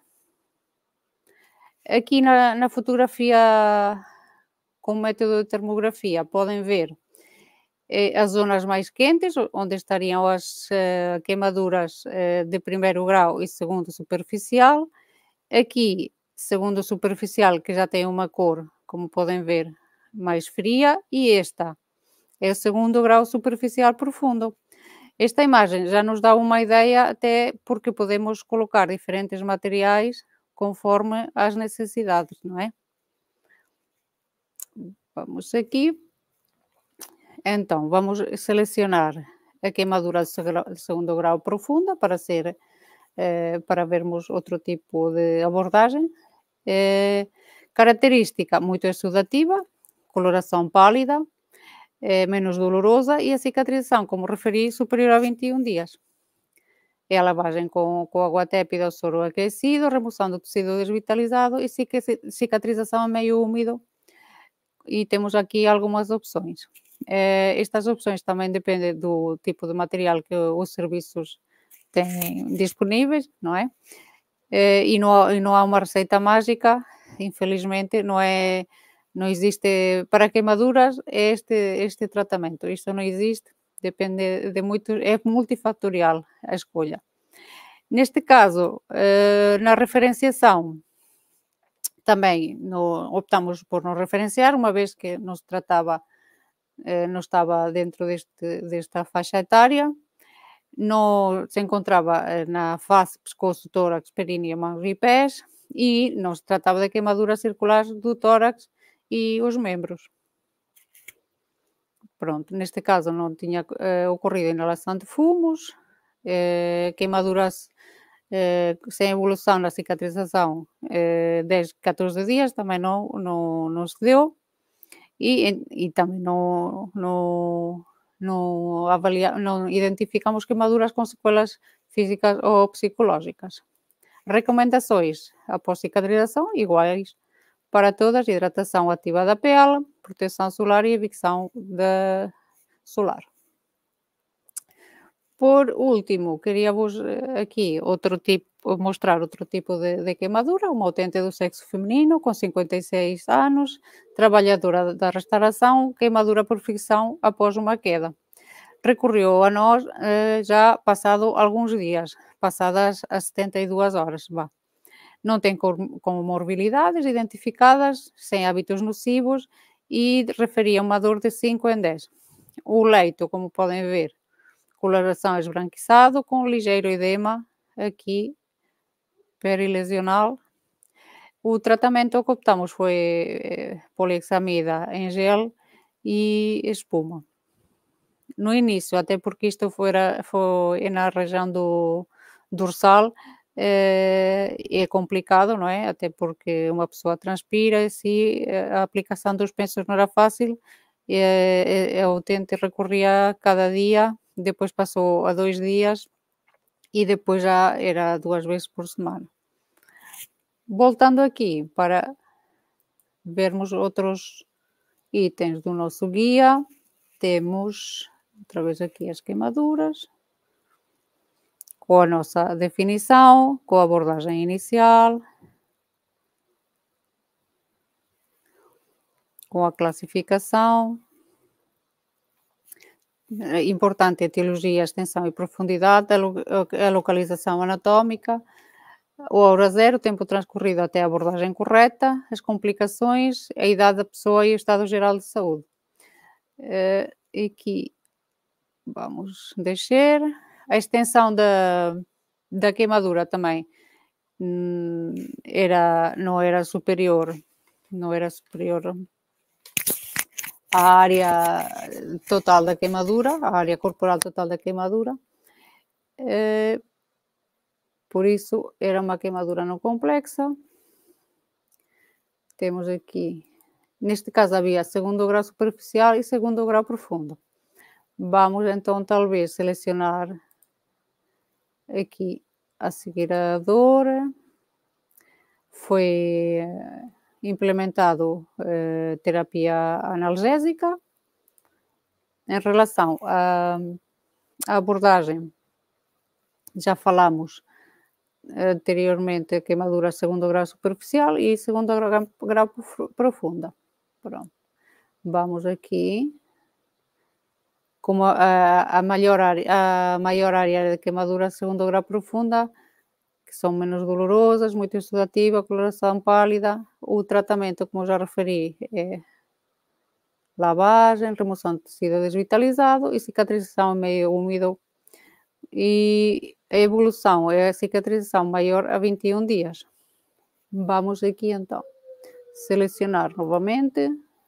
Aqui na, na fotografia com o método de termografia podem ver as zonas mais quentes, onde estariam as uh, queimaduras uh, de primeiro grau e segundo superficial. Aqui, segundo superficial, que já tem uma cor, como podem ver, mais fria, e esta é o segundo grau superficial profundo. Esta imagem já nos dá uma ideia, até porque podemos colocar diferentes materiais conforme as necessidades, não é? Vamos aqui. Então, vamos selecionar a queimadura de segundo grau profunda para ser, eh, para vermos outro tipo de abordagem. Eh, característica muito exudativa, coloração pálida, eh, menos dolorosa e a cicatrização, como referi, superior a vinte e um dias. É a lavagem com, com água tépida ou soro aquecido, remoção do tecido desvitalizado e cicatrização a meio úmido. E temos aqui algumas opções. Eh, estas opções também dependem do tipo de material que os serviços têm disponíveis, não é? Eh, e, não, e não há uma receita mágica, infelizmente, não é, não existe para queimaduras este, este tratamento. Isto não existe, depende de muito, é multifatorial a escolha. Neste caso, eh, na referenciação, também no, optamos por não referenciar, uma vez que não se tratava, eh, não estava dentro deste, desta faixa etária, não se encontrava eh, na face, pescoço, tórax, períneo, mãos e pés, e não se tratava de queimaduras circulares do tórax e os membros. Pronto, neste caso não tinha eh, ocorrido inalação de fumos, eh, queimaduras eh, sem evolução na cicatrização, eh, dez, catorze dias, também não, não, não se deu. E, e também não, não, não, avalia, não identificamos queimaduras com sequelas físicas ou psicológicas. Recomendações após cicatrização iguais para todas: hidratação ativa da pele, proteção solar e evicção da solar. Por último, queria-vos aqui outro tipo, mostrar outro tipo de, de queimadura, uma utente do sexo feminino, com cinquenta e seis anos, trabalhadora da restauração, queimadura por fricção após uma queda. Recorreu a nós eh, já passado alguns dias, passadas as setenta e duas horas. Bah. Não tem comorbilidades identificadas, sem hábitos nocivos e referia uma dor de cinco em dez. O leito, como podem ver, coloração esbranquiçado, com ligeiro edema aqui, perilesional. O tratamento que optamos foi polixamida em gel e espuma. No início, até porque isto foi, foi na região do dorsal, é, é complicado, não é? Até porque uma pessoa transpira e se a aplicação dos pensos não era fácil, é, é, a utente recorria cada dia, depois passou a dois dias e depois já era duas vezes por semana. Voltando aqui para vermos outros itens do nosso guia, temos outra vez aqui as queimaduras, com a nossa definição, com a abordagem inicial, com a classificação. Importante etiologia, extensão e profundidade, a localização anatómica, o hora zero, o tempo transcorrido até a abordagem correta, as complicações, a idade da pessoa e o estado geral de saúde. E aqui vamos descer. A extensão da, da queimadura também era, não era superior, não era superior à área total da queimadura, à área corporal total da queimadura. Por isso, era uma queimadura não complexa. Temos aqui, neste caso havia segundo grau superficial e segundo grau profundo. Vamos então talvez selecionar aqui a seguir a dor. Foi implementado eh, terapia analgésica. Em relação à, à abordagem, já falamos anteriormente queimadura segundo grau superficial e segundo grau, grau profunda. Pronto. Vamos aqui. Como a, a, maior área, a maior área de queimadura segundo grau profunda, que são menos dolorosas, muito estudativa, coloração pálida. O tratamento, como já referi, é lavagem, remoção de tecido desvitalizado e cicatrização em meio úmido. E a evolução é a cicatrização maior a vinte e um dias. Vamos aqui então selecionar novamente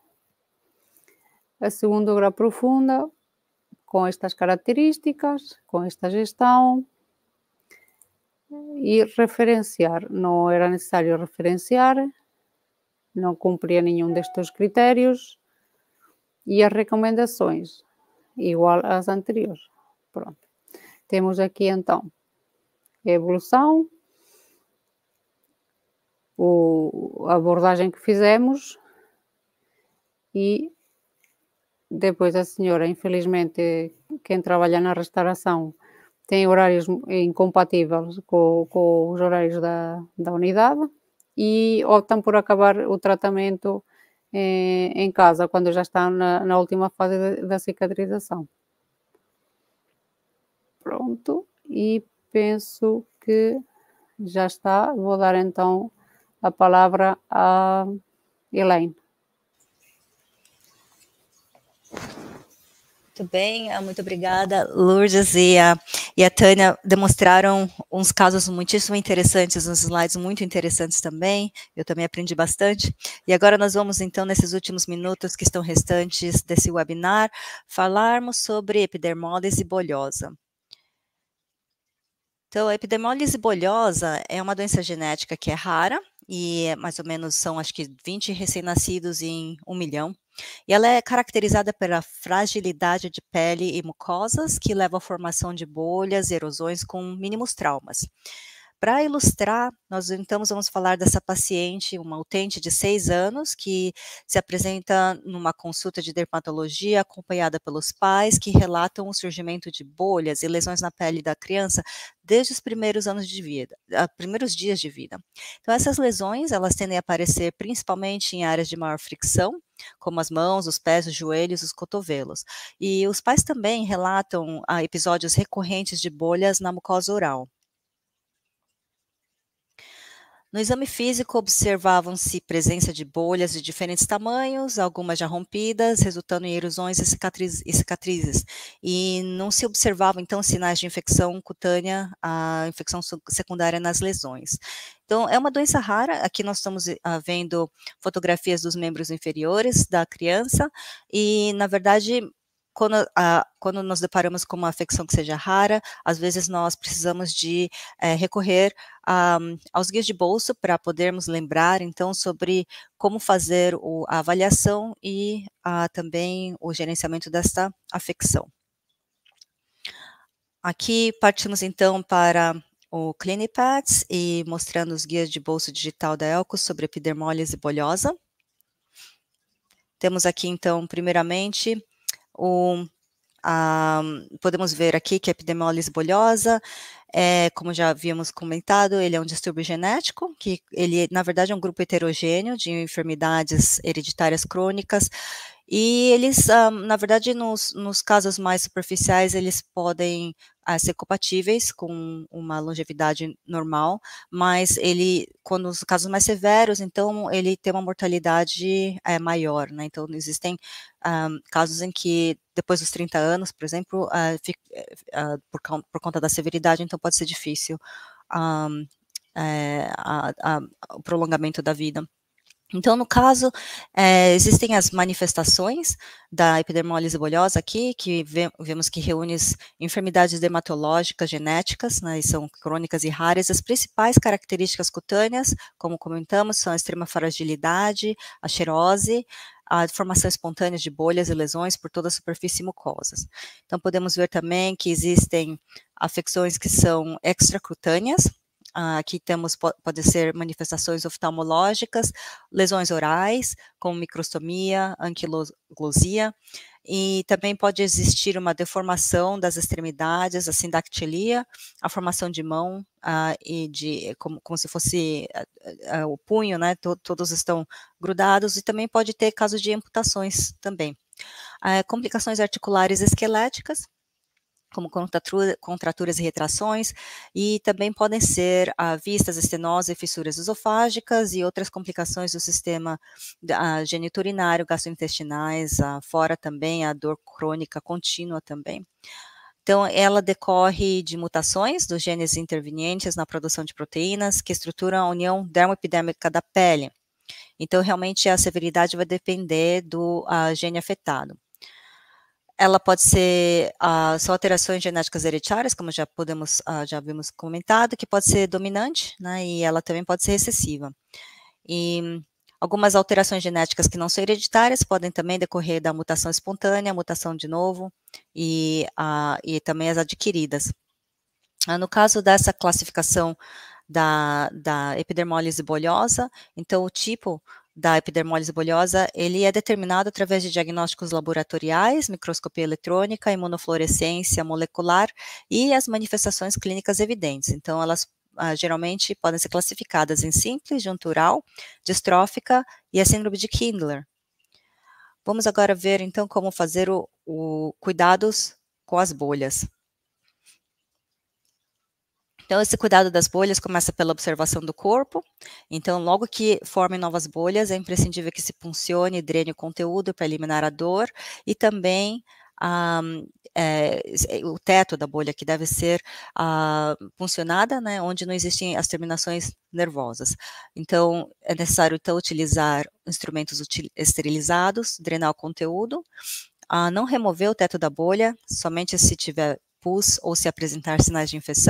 a segundo grau profunda, com estas características, com esta gestão, e referenciar. Não era necessário referenciar, não cumpria nenhum destes critérios, e as recomendações, igual às anteriores. Pronto. Temos aqui então a evolução, o, a abordagem que fizemos e depois a senhora, infelizmente, quem trabalha na restauração tem horários incompatíveis com, com os horários da, da unidade e optam por acabar o tratamento em, em casa, quando já está na, na última fase de, da cicatrização. Pronto, e penso que já está. Vou dar então a palavra a Elaine. Muito bem, muito obrigada. Lourdes e a, e a Tânia demonstraram uns casos muitíssimo interessantes, uns slides muito interessantes também. Eu também aprendi bastante. E agora nós vamos, então, nesses últimos minutos que estão restantes desse webinar, falarmos sobre epidermólise bolhosa. Então, a epidermólise bolhosa é uma doença genética que é rara, e é mais ou menos são, acho que, vinte recém-nascidos em um milhão. E ela é caracterizada pela fragilidade de pele e mucosas, que leva à formação de bolhas e erosões com mínimos traumas. Para ilustrar, nós então vamos falar dessa paciente, uma utente de seis anos, que se apresenta numa consulta de dermatologia, acompanhada pelos pais, que relatam o surgimento de bolhas e lesões na pele da criança desde os primeiros anos de vida, uh, primeiros dias de vida. Então, essas lesões, elas tendem a aparecer principalmente em áreas de maior fricção, como as mãos, os pés, os joelhos, os cotovelos. E os pais também relatam uh, episódios recorrentes de bolhas na mucosa oral. No exame físico, observavam-se presença de bolhas de diferentes tamanhos, algumas já rompidas, resultando em erosões e, cicatriz, e cicatrizes. E não se observavam, então, sinais de infecção cutânea, a infecção secundária nas lesões. Então, é uma doença rara. Aqui nós estamos uh, vendo fotografias dos membros inferiores da criança e, na verdade, Quando, a, quando nós deparamos com uma afecção que seja rara, às vezes nós precisamos de é, recorrer a, aos guias de bolso para podermos lembrar, então, sobre como fazer o, a avaliação e a, também o gerenciamento desta afecção. Aqui partimos, então, para o Clinipads e mostrando os guias de bolso digital da Elco sobre epidermólise bolhosa. Temos aqui, então, primeiramente, O, a, podemos ver aqui que a epidermólise bolhosa, é, como já havíamos comentado, ele é um distúrbio genético, que ele, na verdade, é um grupo heterogêneo de enfermidades hereditárias crônicas, e eles, um, na verdade, nos, nos casos mais superficiais, eles podem uh, ser compatíveis com uma longevidade normal, mas ele, quando os casos mais severos, então, ele tem uma mortalidade uh, maior, né? Então, existem um, casos em que, depois dos trinta anos, por exemplo, uh, fica, uh, por, por conta da severidade, então pode ser difícil um, é, a, a, o prolongamento da vida. Então, no caso, é, existem as manifestações da epidermólise bolhosa aqui, que ve vemos que reúne enfermidades dermatológicas genéticas, né, e são crônicas e raras. As principais características cutâneas, como comentamos, são a extrema fragilidade, a xerose, a formação espontânea de bolhas e lesões por toda a superfície mucosa. Então, podemos ver também que existem afecções que são extracutâneas. Uh, aqui temos, pode ser manifestações oftalmológicas, lesões orais, como microstomia, anquiloglosia, e também pode existir uma deformação das extremidades, a sindactilia, a formação de mão, uh, e de, como, como se fosse uh, uh, o punho, né, to todos estão grudados, e também pode ter casos de amputações também. Uh, complicações articulares esqueléticas, como contraturas e retrações, e também podem ser a vistas, estenose, fissuras esofágicas e outras complicações do sistema a, geniturinário, gastrointestinais, a, fora também a dor crônica contínua também. Então, ela decorre de mutações dos genes intervenientes na produção de proteínas que estruturam a união dermoepidérmica da pele. Então, realmente, a severidade vai depender do a, gene afetado. Ela pode ser, uh, são alterações genéticas hereditárias, como já podemos, uh, já havíamos comentado, que pode ser dominante, né, e ela também pode ser recessiva. E algumas alterações genéticas que não são hereditárias podem também decorrer da mutação espontânea, mutação de novo, e, uh, e também as adquiridas. Uh, no caso dessa classificação da, da epidermólise bolhosa, então o tipo da epidermólise bolhosa, ele é determinado através de diagnósticos laboratoriais, microscopia eletrônica, imunofluorescência molecular e as manifestações clínicas evidentes. Então, elas ah, geralmente podem ser classificadas em simples, juntural, distrófica e a síndrome de Kindler. Vamos agora ver, então, como fazer o, o cuidados com as bolhas. Então, esse cuidado das bolhas começa pela observação do corpo. Então, logo que formem novas bolhas, é imprescindível que se puncione e drene o conteúdo para eliminar a dor e também um, é, o teto da bolha, que deve ser uh, puncionada, né, onde não existem as terminações nervosas. Então, é necessário então, utilizar instrumentos util esterilizados, drenar o conteúdo, uh, não remover o teto da bolha, somente se tiver pus ou se apresentar sinais de infecção.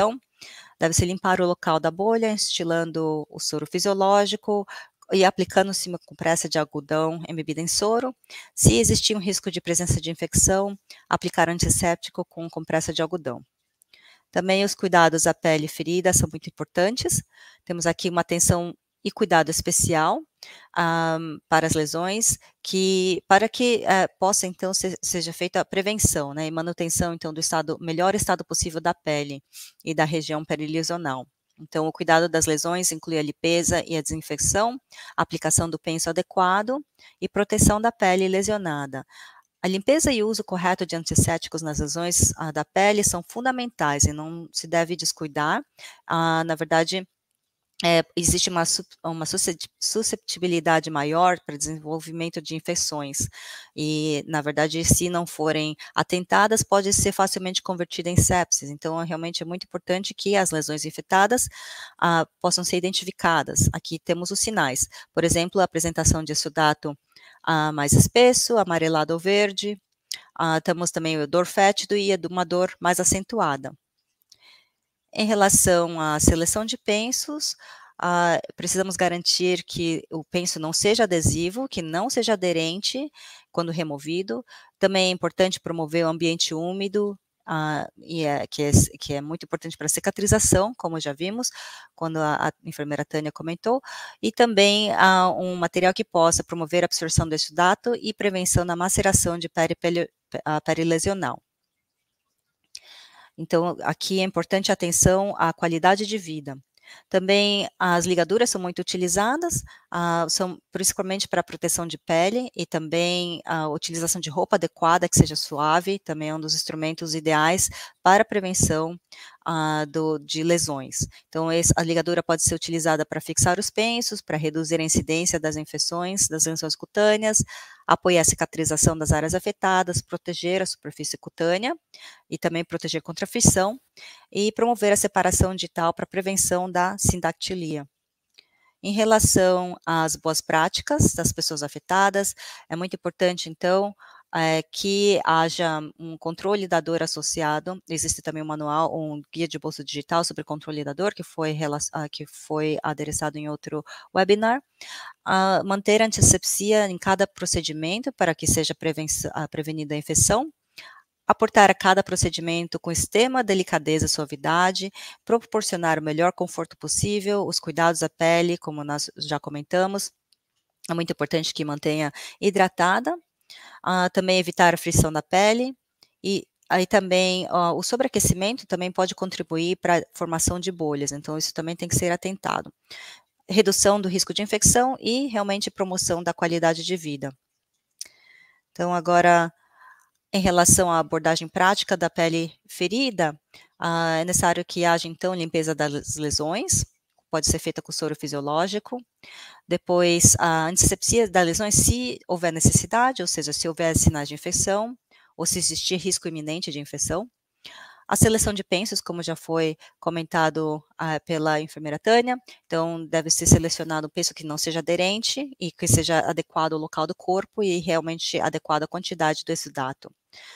Deve-se limpar o local da bolha, instilando o soro fisiológico e aplicando-se uma compressa de algodão embebida em soro. Se existir um risco de presença de infecção, aplicar antisséptico com compressa de algodão. Também os cuidados à pele ferida são muito importantes. Temos aqui uma atenção e cuidado especial um, para as lesões, que, para que uh, possa, então, se, seja feita a prevenção, né, e manutenção, então, do estado, melhor estado possível da pele e da região perilesional. Então, o cuidado das lesões inclui a limpeza e a desinfecção, a aplicação do penso adequado e proteção da pele lesionada. A limpeza e o uso correto de antissépticos nas lesões ah, da pele são fundamentais e não se deve descuidar. Ah, na verdade, é, existe uma, uma susceptibilidade maior para desenvolvimento de infecções e, na verdade, se não forem atentadas, pode ser facilmente convertida em sepsis. Então, realmente é muito importante que as lesões infectadas ah, possam ser identificadas. Aqui temos os sinais. Por exemplo, a apresentação de exudato ah, mais espesso, amarelado ou verde. Ah, temos também o odor fétido e uma dor mais acentuada. Em relação à seleção de pensos, uh, precisamos garantir que o penso não seja adesivo, que não seja aderente quando removido. Também é importante promover o ambiente úmido, uh, e é, que, é, que é muito importante para a cicatrização, como já vimos, quando a, a enfermeira Tânia comentou, e também uh, um material que possa promover a absorção do exudato e prevenção da maceração de pele, pele, uh, perilesional. Então, aqui é importante a atenção à qualidade de vida. Também as ligaduras são muito utilizadas, ah, são principalmente para a proteção de pele e também a utilização de roupa adequada, que seja suave, também é um dos instrumentos ideais para a prevenção ah, do, de lesões. Então, esse, a ligadura pode ser utilizada para fixar os pensos, para reduzir a incidência das infecções, das lesões cutâneas, apoiar a cicatrização das áreas afetadas, proteger a superfície cutânea e também proteger contra a fricção e promover a separação digital para prevenção da sindactilia. Em relação às boas práticas das pessoas afetadas, é muito importante, então, é, que haja um controle da dor associado. Existe também um manual, um guia de bolso digital sobre controle da dor, que foi, que foi adereçado em outro webinar. Uh, manter a antisepsia em cada procedimento para que seja uh, prevenida a infecção. Aportar a cada procedimento com extrema delicadeza e suavidade, proporcionar o melhor conforto possível, os cuidados à pele, como nós já comentamos. É muito importante que mantenha hidratada. Uh, também evitar a frição da pele e aí também uh, o sobreaquecimento também pode contribuir para a formação de bolhas, então isso também tem que ser atentado. Redução do risco de infecção e realmente promoção da qualidade de vida. Então agora, em relação à abordagem prática da pele ferida, uh, é necessário que haja então limpeza das lesões, pode ser feita com soro fisiológico. Depois, a antisepsia das lesões, se houver necessidade, ou seja, se houver sinais de infecção, ou se existir risco iminente de infecção. A seleção de pensos, como já foi comentado uh, pela enfermeira Tânia, então deve ser selecionado um penso que não seja aderente e que seja adequado ao local do corpo e realmente adequado à quantidade do exudato.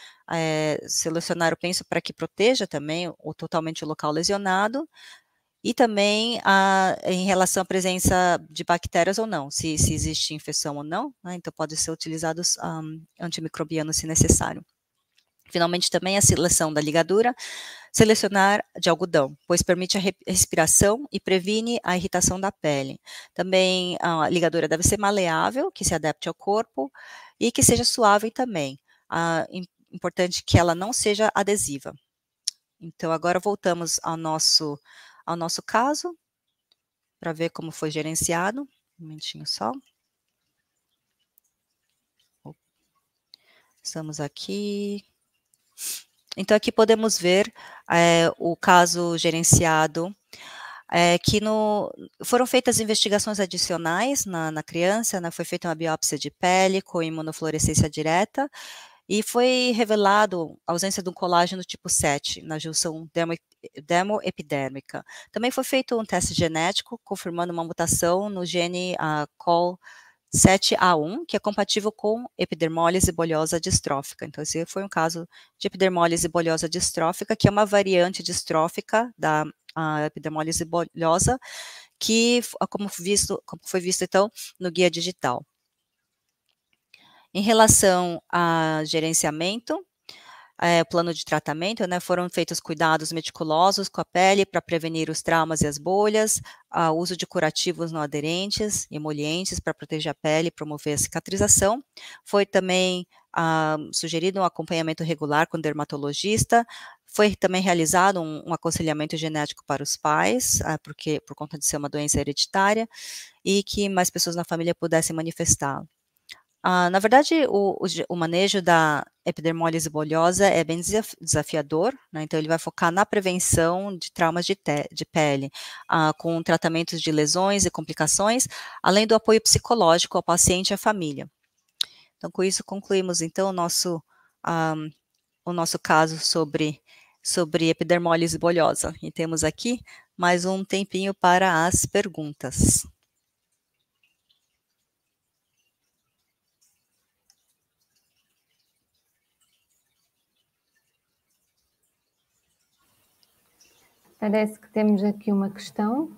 É, selecionar o penso para que proteja também o, totalmente o local lesionado, e também a, em relação à presença de bactérias ou não, se, se existe infecção ou não, né, então pode ser utilizados um, antimicrobianos se necessário. Finalmente, também a seleção da ligadura, selecionar de algodão, pois permite a respiração e previne a irritação da pele. Também a ligadura deve ser maleável, que se adapte ao corpo e que seja suave também. Ah, importante que ela não seja adesiva. Então, agora voltamos ao nosso, ao nosso caso, para ver como foi gerenciado. Um momentinho só. Estamos aqui. Então, aqui podemos ver é, o caso gerenciado, é, que no, foram feitas investigações adicionais na, na criança, né, foi feita uma biópsia de pele com imunofluorescência direta, e foi revelado a ausência de um colágeno tipo sete na junção dermoepidérmica. Também foi feito um teste genético, confirmando uma mutação no gene uh, C O L sete A um, que é compatível com epidermólise bolhosa distrófica. Então, esse foi um caso de epidermólise bolhosa distrófica, que é uma variante distrófica da a epidermólise bolhosa, que, como, visto, como foi visto, então, no guia digital. Em relação a gerenciamento, é, plano de tratamento, né, foram feitos cuidados meticulosos com a pele para prevenir os traumas e as bolhas, o uso de curativos não aderentes, emolientes para proteger a pele e promover a cicatrização. Foi também ah, sugerido um acompanhamento regular com o dermatologista. Foi também realizado um, um aconselhamento genético para os pais, ah, porque, por conta de ser uma doença hereditária, e que mais pessoas na família pudessem manifestar. Ah, na verdade, o, o, o manejo da epidermólise bolhosa é bem desafiador, né? Então ele vai focar na prevenção de traumas de, te, de pele, ah, com tratamentos de lesões e complicações, além do apoio psicológico ao paciente e à família. Então, com isso, concluímos, então, o nosso, ah, o nosso caso sobre, sobre epidermólise bolhosa. E temos aqui mais um tempinho para as perguntas. Parece que temos aqui uma questão.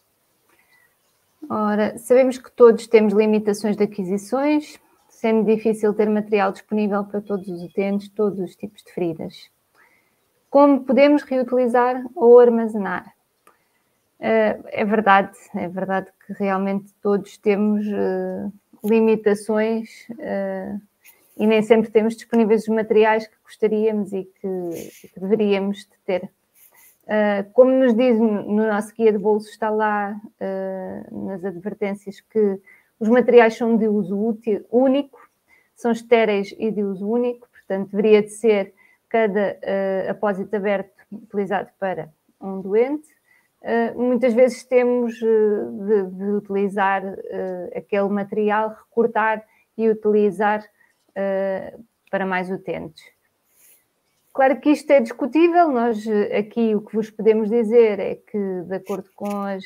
Ora, sabemos que todos temos limitações de aquisições, sendo difícil ter material disponível para todos os utentes, todos os tipos de feridas. Como podemos reutilizar ou armazenar? Uh, é verdade, é verdade que realmente todos temos uh, limitações uh, e nem sempre temos disponíveis os materiais que gostaríamos e que, que deveríamos de ter. Uh, como nos diz no nosso guia de bolso, está lá uh, nas advertências que os materiais são de uso útil, único, são estéreis e de uso único, portanto deveria de ser cada uh, apósito aberto utilizado para um doente. Uh, muitas vezes temos uh, de, de utilizar uh, aquele material, recortar e utilizar uh, para mais utentes. Claro que isto é discutível, nós aqui o que vos podemos dizer é que, de acordo com as,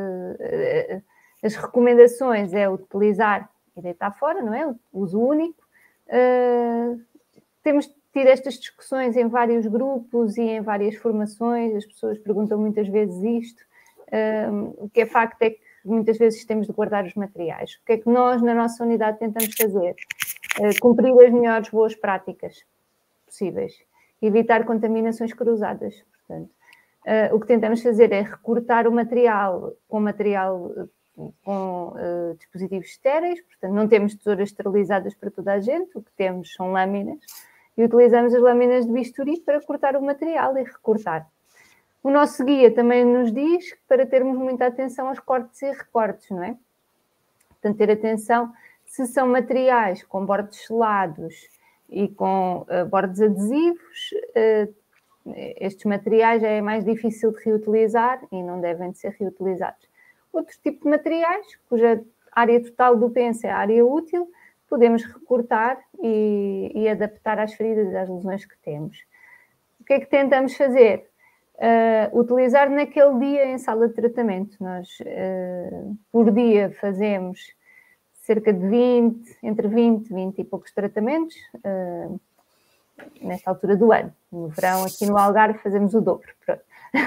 as recomendações, é utilizar e deitar fora, não é? O uso único. Uh, temos tido estas discussões em vários grupos e em várias formações, as pessoas perguntam muitas vezes isto. Uh, o que é facto é que muitas vezes temos de guardar os materiais. O que é que nós, na nossa unidade, tentamos fazer? Uh, cumprir as melhores boas práticas possíveis. Evitar contaminações cruzadas. Portanto, uh, o que tentamos fazer é recortar o material com material com uh, dispositivos estéreis, portanto não temos tesouras esterilizadas para toda a gente, o que temos são lâminas, e utilizamos as lâminas de bisturi para cortar o material e recortar. O nosso guia também nos diz que para termos muita atenção aos cortes e recortes, não é? Portanto, ter atenção se são materiais com bordes selados e com uh, bordes adesivos, uh, estes materiais já é mais difícil de reutilizar e não devem de ser reutilizados. Outro tipo de materiais, cuja área total do penso é a área útil, podemos recortar e, e adaptar às feridas e às lesões que temos. O que é que tentamos fazer? Uh, utilizar naquele dia em sala de tratamento. Nós, uh, por dia, fazemos cerca de vinte, entre vinte, vinte e poucos tratamentos, uh, nesta altura do ano. No verão, aqui no Algarve, fazemos o dobro. Pronto.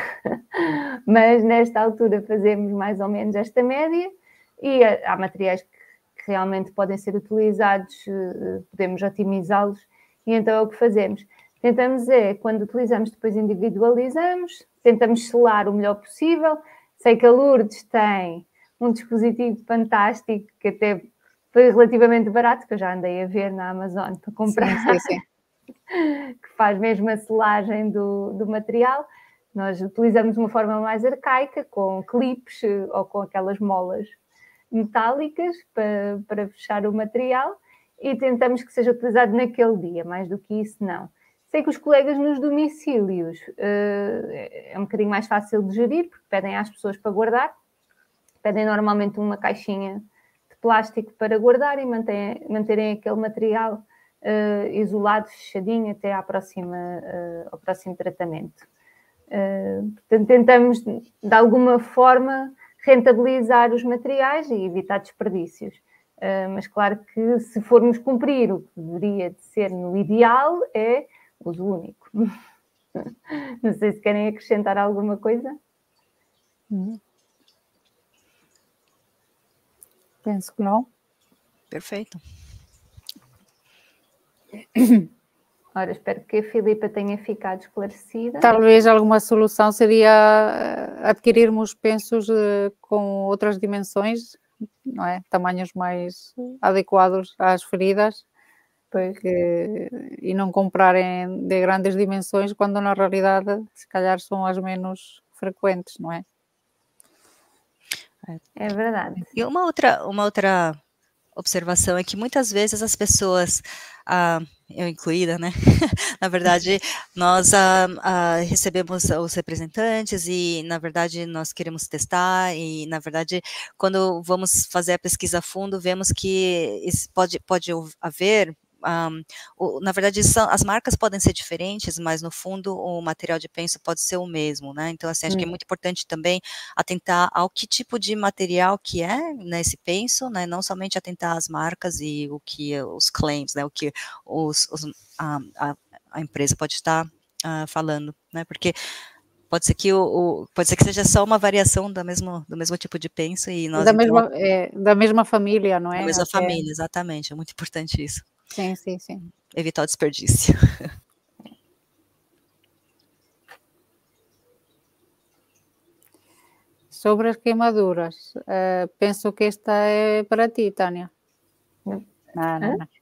Mas nesta altura fazemos mais ou menos esta média e há materiais que, que realmente podem ser utilizados, uh, podemos otimizá-los e então é o que fazemos. Tentamos é, quando utilizamos, depois individualizamos, tentamos selar o melhor possível. Sei que a Lourdes tem um dispositivo fantástico que até foi relativamente barato, que eu já andei a ver na Amazon para comprar, sim, sim, sim. que faz mesmo a selagem do, do material. Nós utilizamos uma forma mais arcaica, com clipes ou com aquelas molas metálicas para, para fechar o material e tentamos que seja utilizado naquele dia, mais do que isso não. Sei que os colegas nos domicílios uh, é um bocadinho mais fácil de gerir, porque pedem às pessoas para guardar, pedem normalmente uma caixinha de plástico para guardar e manterem, manterem aquele material uh, isolado, fechadinho, até à próxima, uh, ao próximo tratamento. Uh, portanto, tentamos, de alguma forma, rentabilizar os materiais e evitar desperdícios. Uh, mas claro que se formos cumprir o que deveria de ser no ideal, é uso único. Não sei se querem acrescentar alguma coisa. Uhum. Penso que não. Perfeito. Ora, espero que a Filipa tenha ficado esclarecida. Talvez alguma solução seria adquirirmos pensos uh, com outras dimensões, não é? Tamanhos mais adequados às feridas, pois. Que, e não comprarem de grandes dimensões, quando na realidade, se calhar, são as menos frequentes, não é? É verdade. E uma outra, uma outra observação é que muitas vezes as pessoas, ah, eu incluída, né? Na verdade, nós ah, ah, recebemos os representantes e, na verdade, nós queremos testar e, na verdade, quando vamos fazer a pesquisa a fundo, vemos que pode, pode haver Um, o, na verdade, são, as marcas podem ser diferentes, mas no fundo o material de penso pode ser o mesmo, né? Então, assim, acho hum. que é muito importante também atentar ao que tipo de material que é nesse penso, né? Não somente atentar às marcas e o que os claims, né? O que os, os, a, a, a empresa pode estar uh, falando, né? Porque pode ser que o, o pode ser que seja só uma variação do mesmo do mesmo tipo de penso e nós da então, mesma é, da mesma família, não é? Da mesma Até... família, exatamente. É muito importante isso. Sim, sim, sim. Evitar o desperdício. Sobre as queimaduras, uh, penso que esta é para ti, Tânia. Não, não, não. não.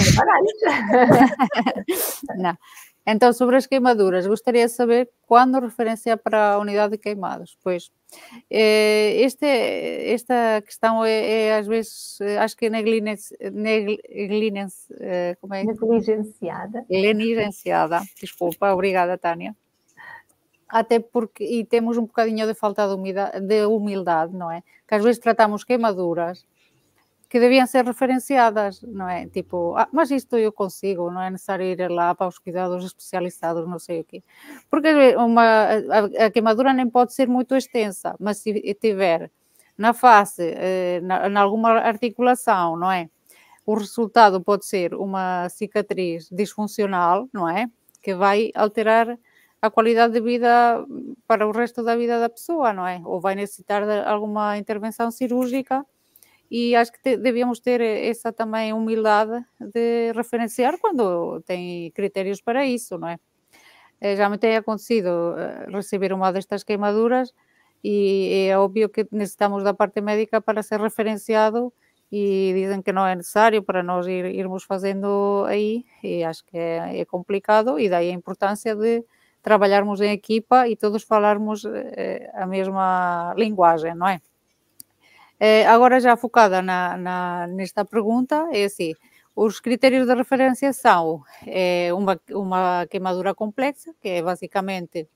É não. Então, sobre as queimaduras, gostaria de saber quando referenciar para a unidade de queimados. Pois, este, esta questão é, é, às vezes, acho que é negligenci, negligenci, como é? negligenciada. Negligenciada, desculpa, obrigada, Tânia. Até porque, e temos um bocadinho de falta de humildade, de humildade, não é? Que às vezes tratamos queimaduras que deviam ser referenciadas, não é? Tipo, ah, mas isto eu consigo, não é necessário ir lá para os cuidados especializados, não sei o quê. Porque uma, a, a queimadura nem pode ser muito extensa, mas se tiver na face, eh, na, na alguma articulação, não é? O resultado pode ser uma cicatriz disfuncional, não é? Que vai alterar a qualidade de vida para o resto da vida da pessoa, não é? Ou vai necessitar de alguma intervenção cirúrgica. E acho que te, devíamos ter essa também humildade de referenciar quando tem critérios para isso, não é? Já me tem acontecido receber uma destas queimaduras e é óbvio que necessitamos da parte médica para ser referenciado e dizem que não é necessário para nós ir, irmos fazendo aí e acho que é, é complicado e daí a importância de trabalharmos em equipa e todos falarmos eh, a mesma linguagem, não é? Eh, agora já focada na, na, nesta pergunta, é assim, os critérios de referência são é, uma, uma queimadura complexa, que é basicamente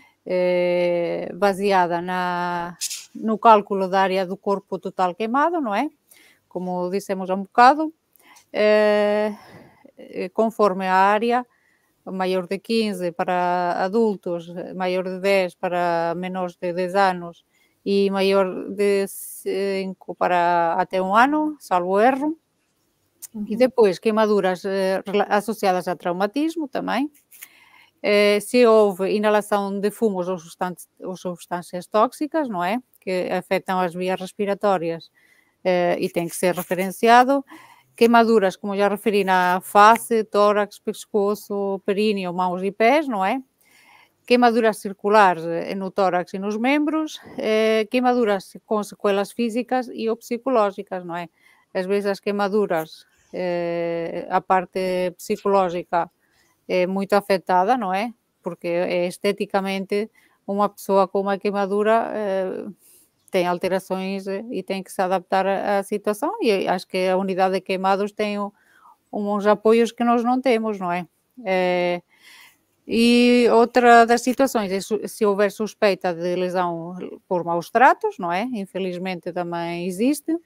é, baseada na, no cálculo da área do corpo total queimado, não é? Como dissemos há um bocado, é, conforme a área, maior de quinze para adultos, maior de dez para menores de dez anos, e maior de cinco para até um ano, salvo erro. Uhum. E depois queimaduras eh, associadas a traumatismo também. Eh, se houve inalação de fumos ou substâncias, ou substâncias tóxicas, não é? Que afetam as vias respiratórias eh, e tem que ser referenciado. Queimaduras, como já referi, na face, tórax, pescoço, períneo, mãos e pés, não é? Queimaduras circulares no tórax e nos membros, eh, queimaduras com sequelas físicas e ou psicológicas, não é? Às vezes as queimaduras, eh, a parte psicológica é muito afetada, não é? Porque é esteticamente uma pessoa com uma queimadura eh, tem alterações e tem que se adaptar à situação e acho que a unidade de queimados tem uns apoios que nós não temos, não é? é E outra das situações é se houver suspeita de lesão por maus tratos, não é? Infelizmente também existe.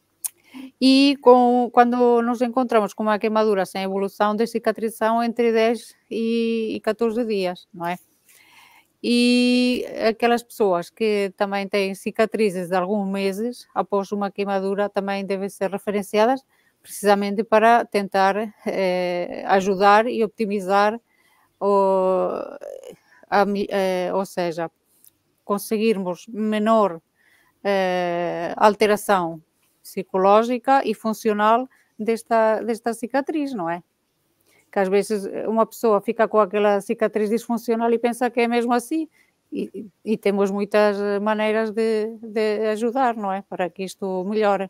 E com, quando nos encontramos com uma queimadura sem evolução de cicatrização entre dez e catorze dias, não é? E aquelas pessoas que também têm cicatrizes de alguns meses após uma queimadura também devem ser referenciadas, precisamente para tentar eh, ajudar e optimizar, o, a, eh, ou seja, conseguirmos menor eh, alteração psicológica e funcional desta, desta cicatriz, não é? Que às vezes uma pessoa fica com aquela cicatriz disfuncional e pensa que é mesmo assim, e, e temos muitas maneiras de, de ajudar, não é? Para que isto melhore.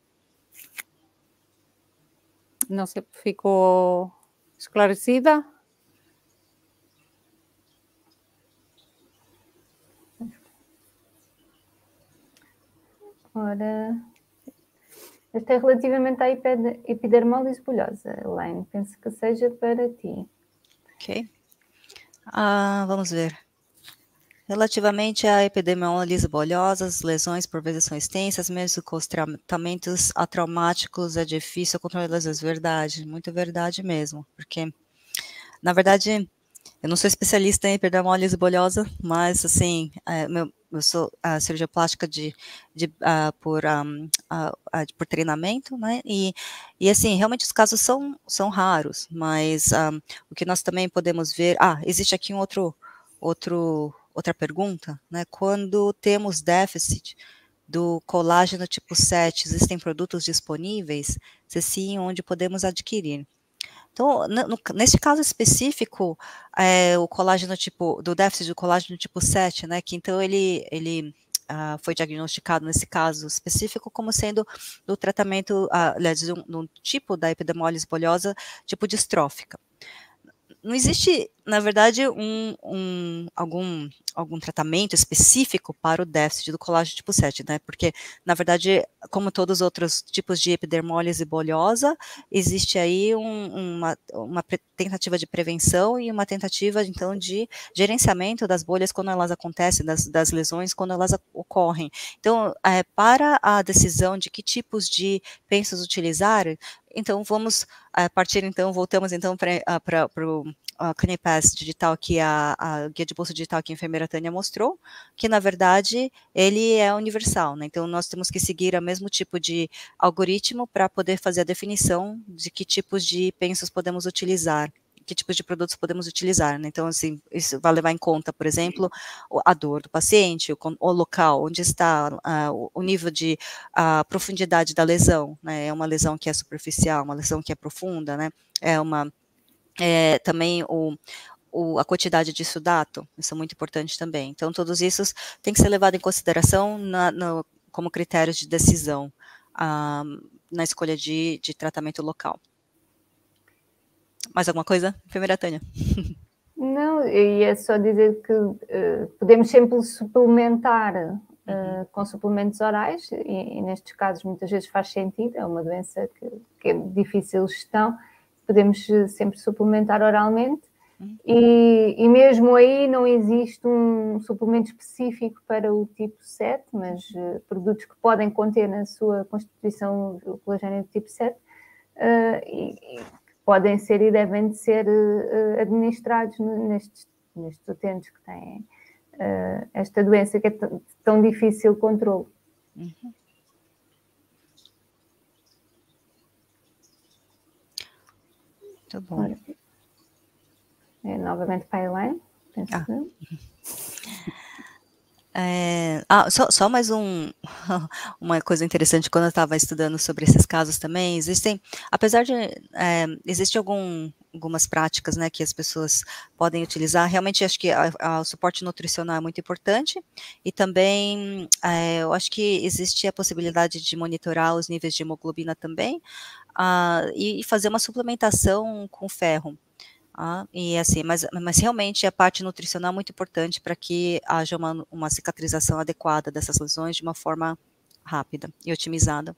Não sei, ficou esclarecida? Ora, esta é relativamente à epidermólise bulhosa, Elaine, penso que seja para ti. Ok. Ah, vamos ver. Relativamente à epidermólise bulhosa, as lesões por vezes são extensas, mesmo com os tratamentos atraumáticos é difícil controlar as lesões. Verdade, muito verdade mesmo, porque, na verdade, eu não sou especialista em epidermólise bulhosa, mas, assim, é, meu, eu sou a cirurgia plástica de, de, uh, por, um, uh, uh, por treinamento, né, e, e, assim, realmente os casos são, são raros, mas um, o que nós também podemos ver, ah, existe aqui um outro, outro, outra pergunta, né, quando temos déficit do colágeno tipo sete, existem produtos disponíveis? Se sim, onde podemos adquirir? Então, no, nesse caso específico, é, o colágeno tipo, do déficit do colágeno tipo sete, né, que então ele, ele uh, foi diagnosticado nesse caso específico como sendo do tratamento, uh, aliás, de um, de um tipo da epidermólise bulhosa tipo distrófica. Não existe, na verdade, um, um, algum, algum tratamento específico para o déficit do colágeno tipo sete, né? Porque, na verdade, como todos os outros tipos de epidermólise bulhosa, existe aí um, uma, uma tentativa de prevenção e uma tentativa, então, de gerenciamento das bolhas quando elas acontecem, das, das lesões quando elas ocorrem. Então, é, para a decisão de que tipos de pensos utilizar, então, vamos a partir, então, voltamos, então, para o uh, Canipass digital, que a, a guia de bolsa digital que a enfermeira Tânia mostrou, que, na verdade, ele é universal, né? Então, nós temos que seguir o mesmo tipo de algoritmo para poder fazer a definição de que tipos de pensos podemos utilizar, que tipos de produtos podemos utilizar, né? Então, assim, isso vai levar em conta, por exemplo, a dor do paciente, o, o local, onde está uh, o nível de uh, profundidade da lesão, né? É uma lesão que é superficial, uma lesão que é profunda, né? É uma, é, também o, o, a quantidade de sudato, isso é muito importante também. Então, todos esses têm que ser levados em consideração na, no, como critérios de decisão uh, na escolha de, de tratamento local. Mais alguma coisa, enfermeira Tânia? Não, e é só dizer que uh, podemos sempre suplementar uh, uhum. com suplementos orais, e, e nestes casos muitas vezes faz sentido, é uma doença que, que é de difícil gestão, podemos sempre suplementar oralmente, uhum. e, e mesmo aí não existe um suplemento específico para o tipo sete, mas uh, produtos que podem conter na sua constituição o colagênio do tipo sete, uh, e, e podem ser e devem de ser uh, administrados nestes, nestes utentes que têm uh, esta doença que é tão difícil controle. Uhum. Muito bom. Ora, é, novamente para a Elaine, penso ah. que... É, ah, só, só mais um, uma coisa interessante, quando eu estava estudando sobre esses casos também, existem, apesar de, é, existe algum, algumas práticas, né, que as pessoas podem utilizar, realmente acho que a, a, o suporte nutricional é muito importante, e também, é, eu acho que existe a possibilidade de monitorar os níveis de hemoglobina também, ah, e, e fazer uma suplementação com ferro. Ah, e assim, mas, mas realmente a parte nutricional é muito importante para que haja uma, uma cicatrização adequada dessas lesões de uma forma rápida e otimizada.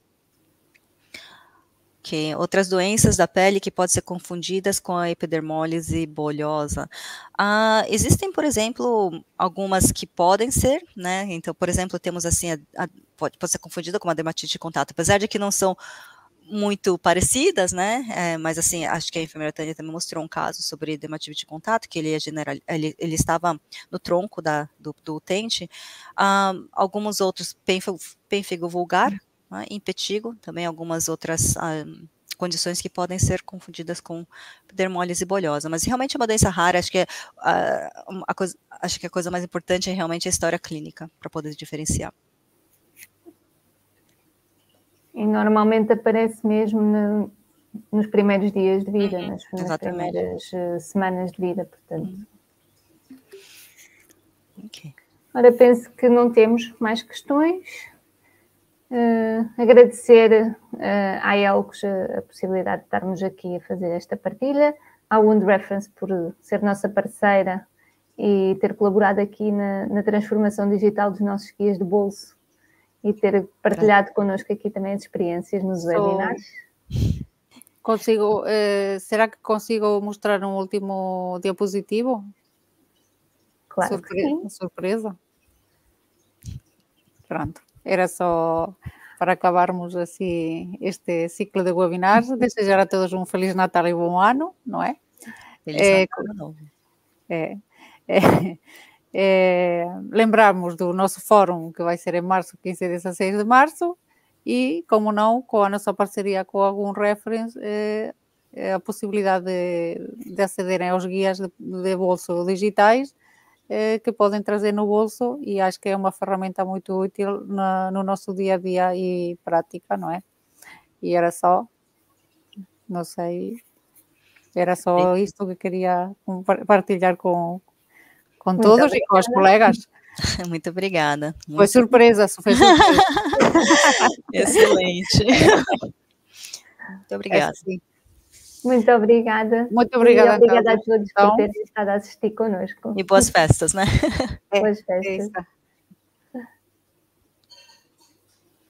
Okay. Outras doenças da pele que podem ser confundidas com a epidermólise bulhosa. Ah, existem, por exemplo, algumas que podem ser, né? Então, por exemplo, temos assim, a, a, pode, pode ser confundida com uma dermatite de contato, apesar de que não são muito parecidas, né? É, mas assim, acho que a enfermeira Tânia também mostrou um caso sobre dermatite de contato, que ele é general, ele, ele estava no tronco da, do, do utente. Um, alguns outros pênfigo vulgar, né, impetigo, também algumas outras um, condições que podem ser confundidas com dermólise bolhosa, mas realmente é uma doença rara. Acho que é, uh, a coisa, acho que a coisa mais importante é realmente a história clínica para poder diferenciar. E normalmente aparece mesmo no, nos primeiros dias de vida, uhum, nas, nas primeiras uh, semanas de vida, portanto. Uhum. Okay. Ora, penso que não temos mais questões. Uh, agradecer uh, à Elcos a, a possibilidade de estarmos aqui a fazer esta partilha, à Wound Reference por ser nossa parceira e ter colaborado aqui na, na transformação digital dos nossos guias de bolso e ter partilhado connosco aqui também as experiências nos so, webinars. Consigo, eh, será que consigo mostrar um último diapositivo? Claro Surpre que sim. Surpresa. Pronto, era só para acabarmos assim este ciclo de webinars. Desejar a todos um Feliz Natal e bom ano, não é? Feliz é, Natal de novo. É, é, é, lembramos do nosso fórum, que vai ser em março, quinze e dezesseis de março, e, como não, com a nossa parceria com algum reference, é, é a possibilidade de, de acederem aos guias de, de bolso digitais, é, que podem trazer no bolso, e acho que é uma ferramenta muito útil na, no nosso dia a dia e prática, não é? E era só, não sei, era só isto que queria partilhar com Com Muito todos obrigada. E com os colegas. Muito obrigada. Muito foi surpresa, foi surpresa. Excelente. Muito obrigada. É, muito obrigada. Muito obrigada. E obrigada a todos, então, por terem estado a assistir connosco. E boas festas, né? Boas festas. É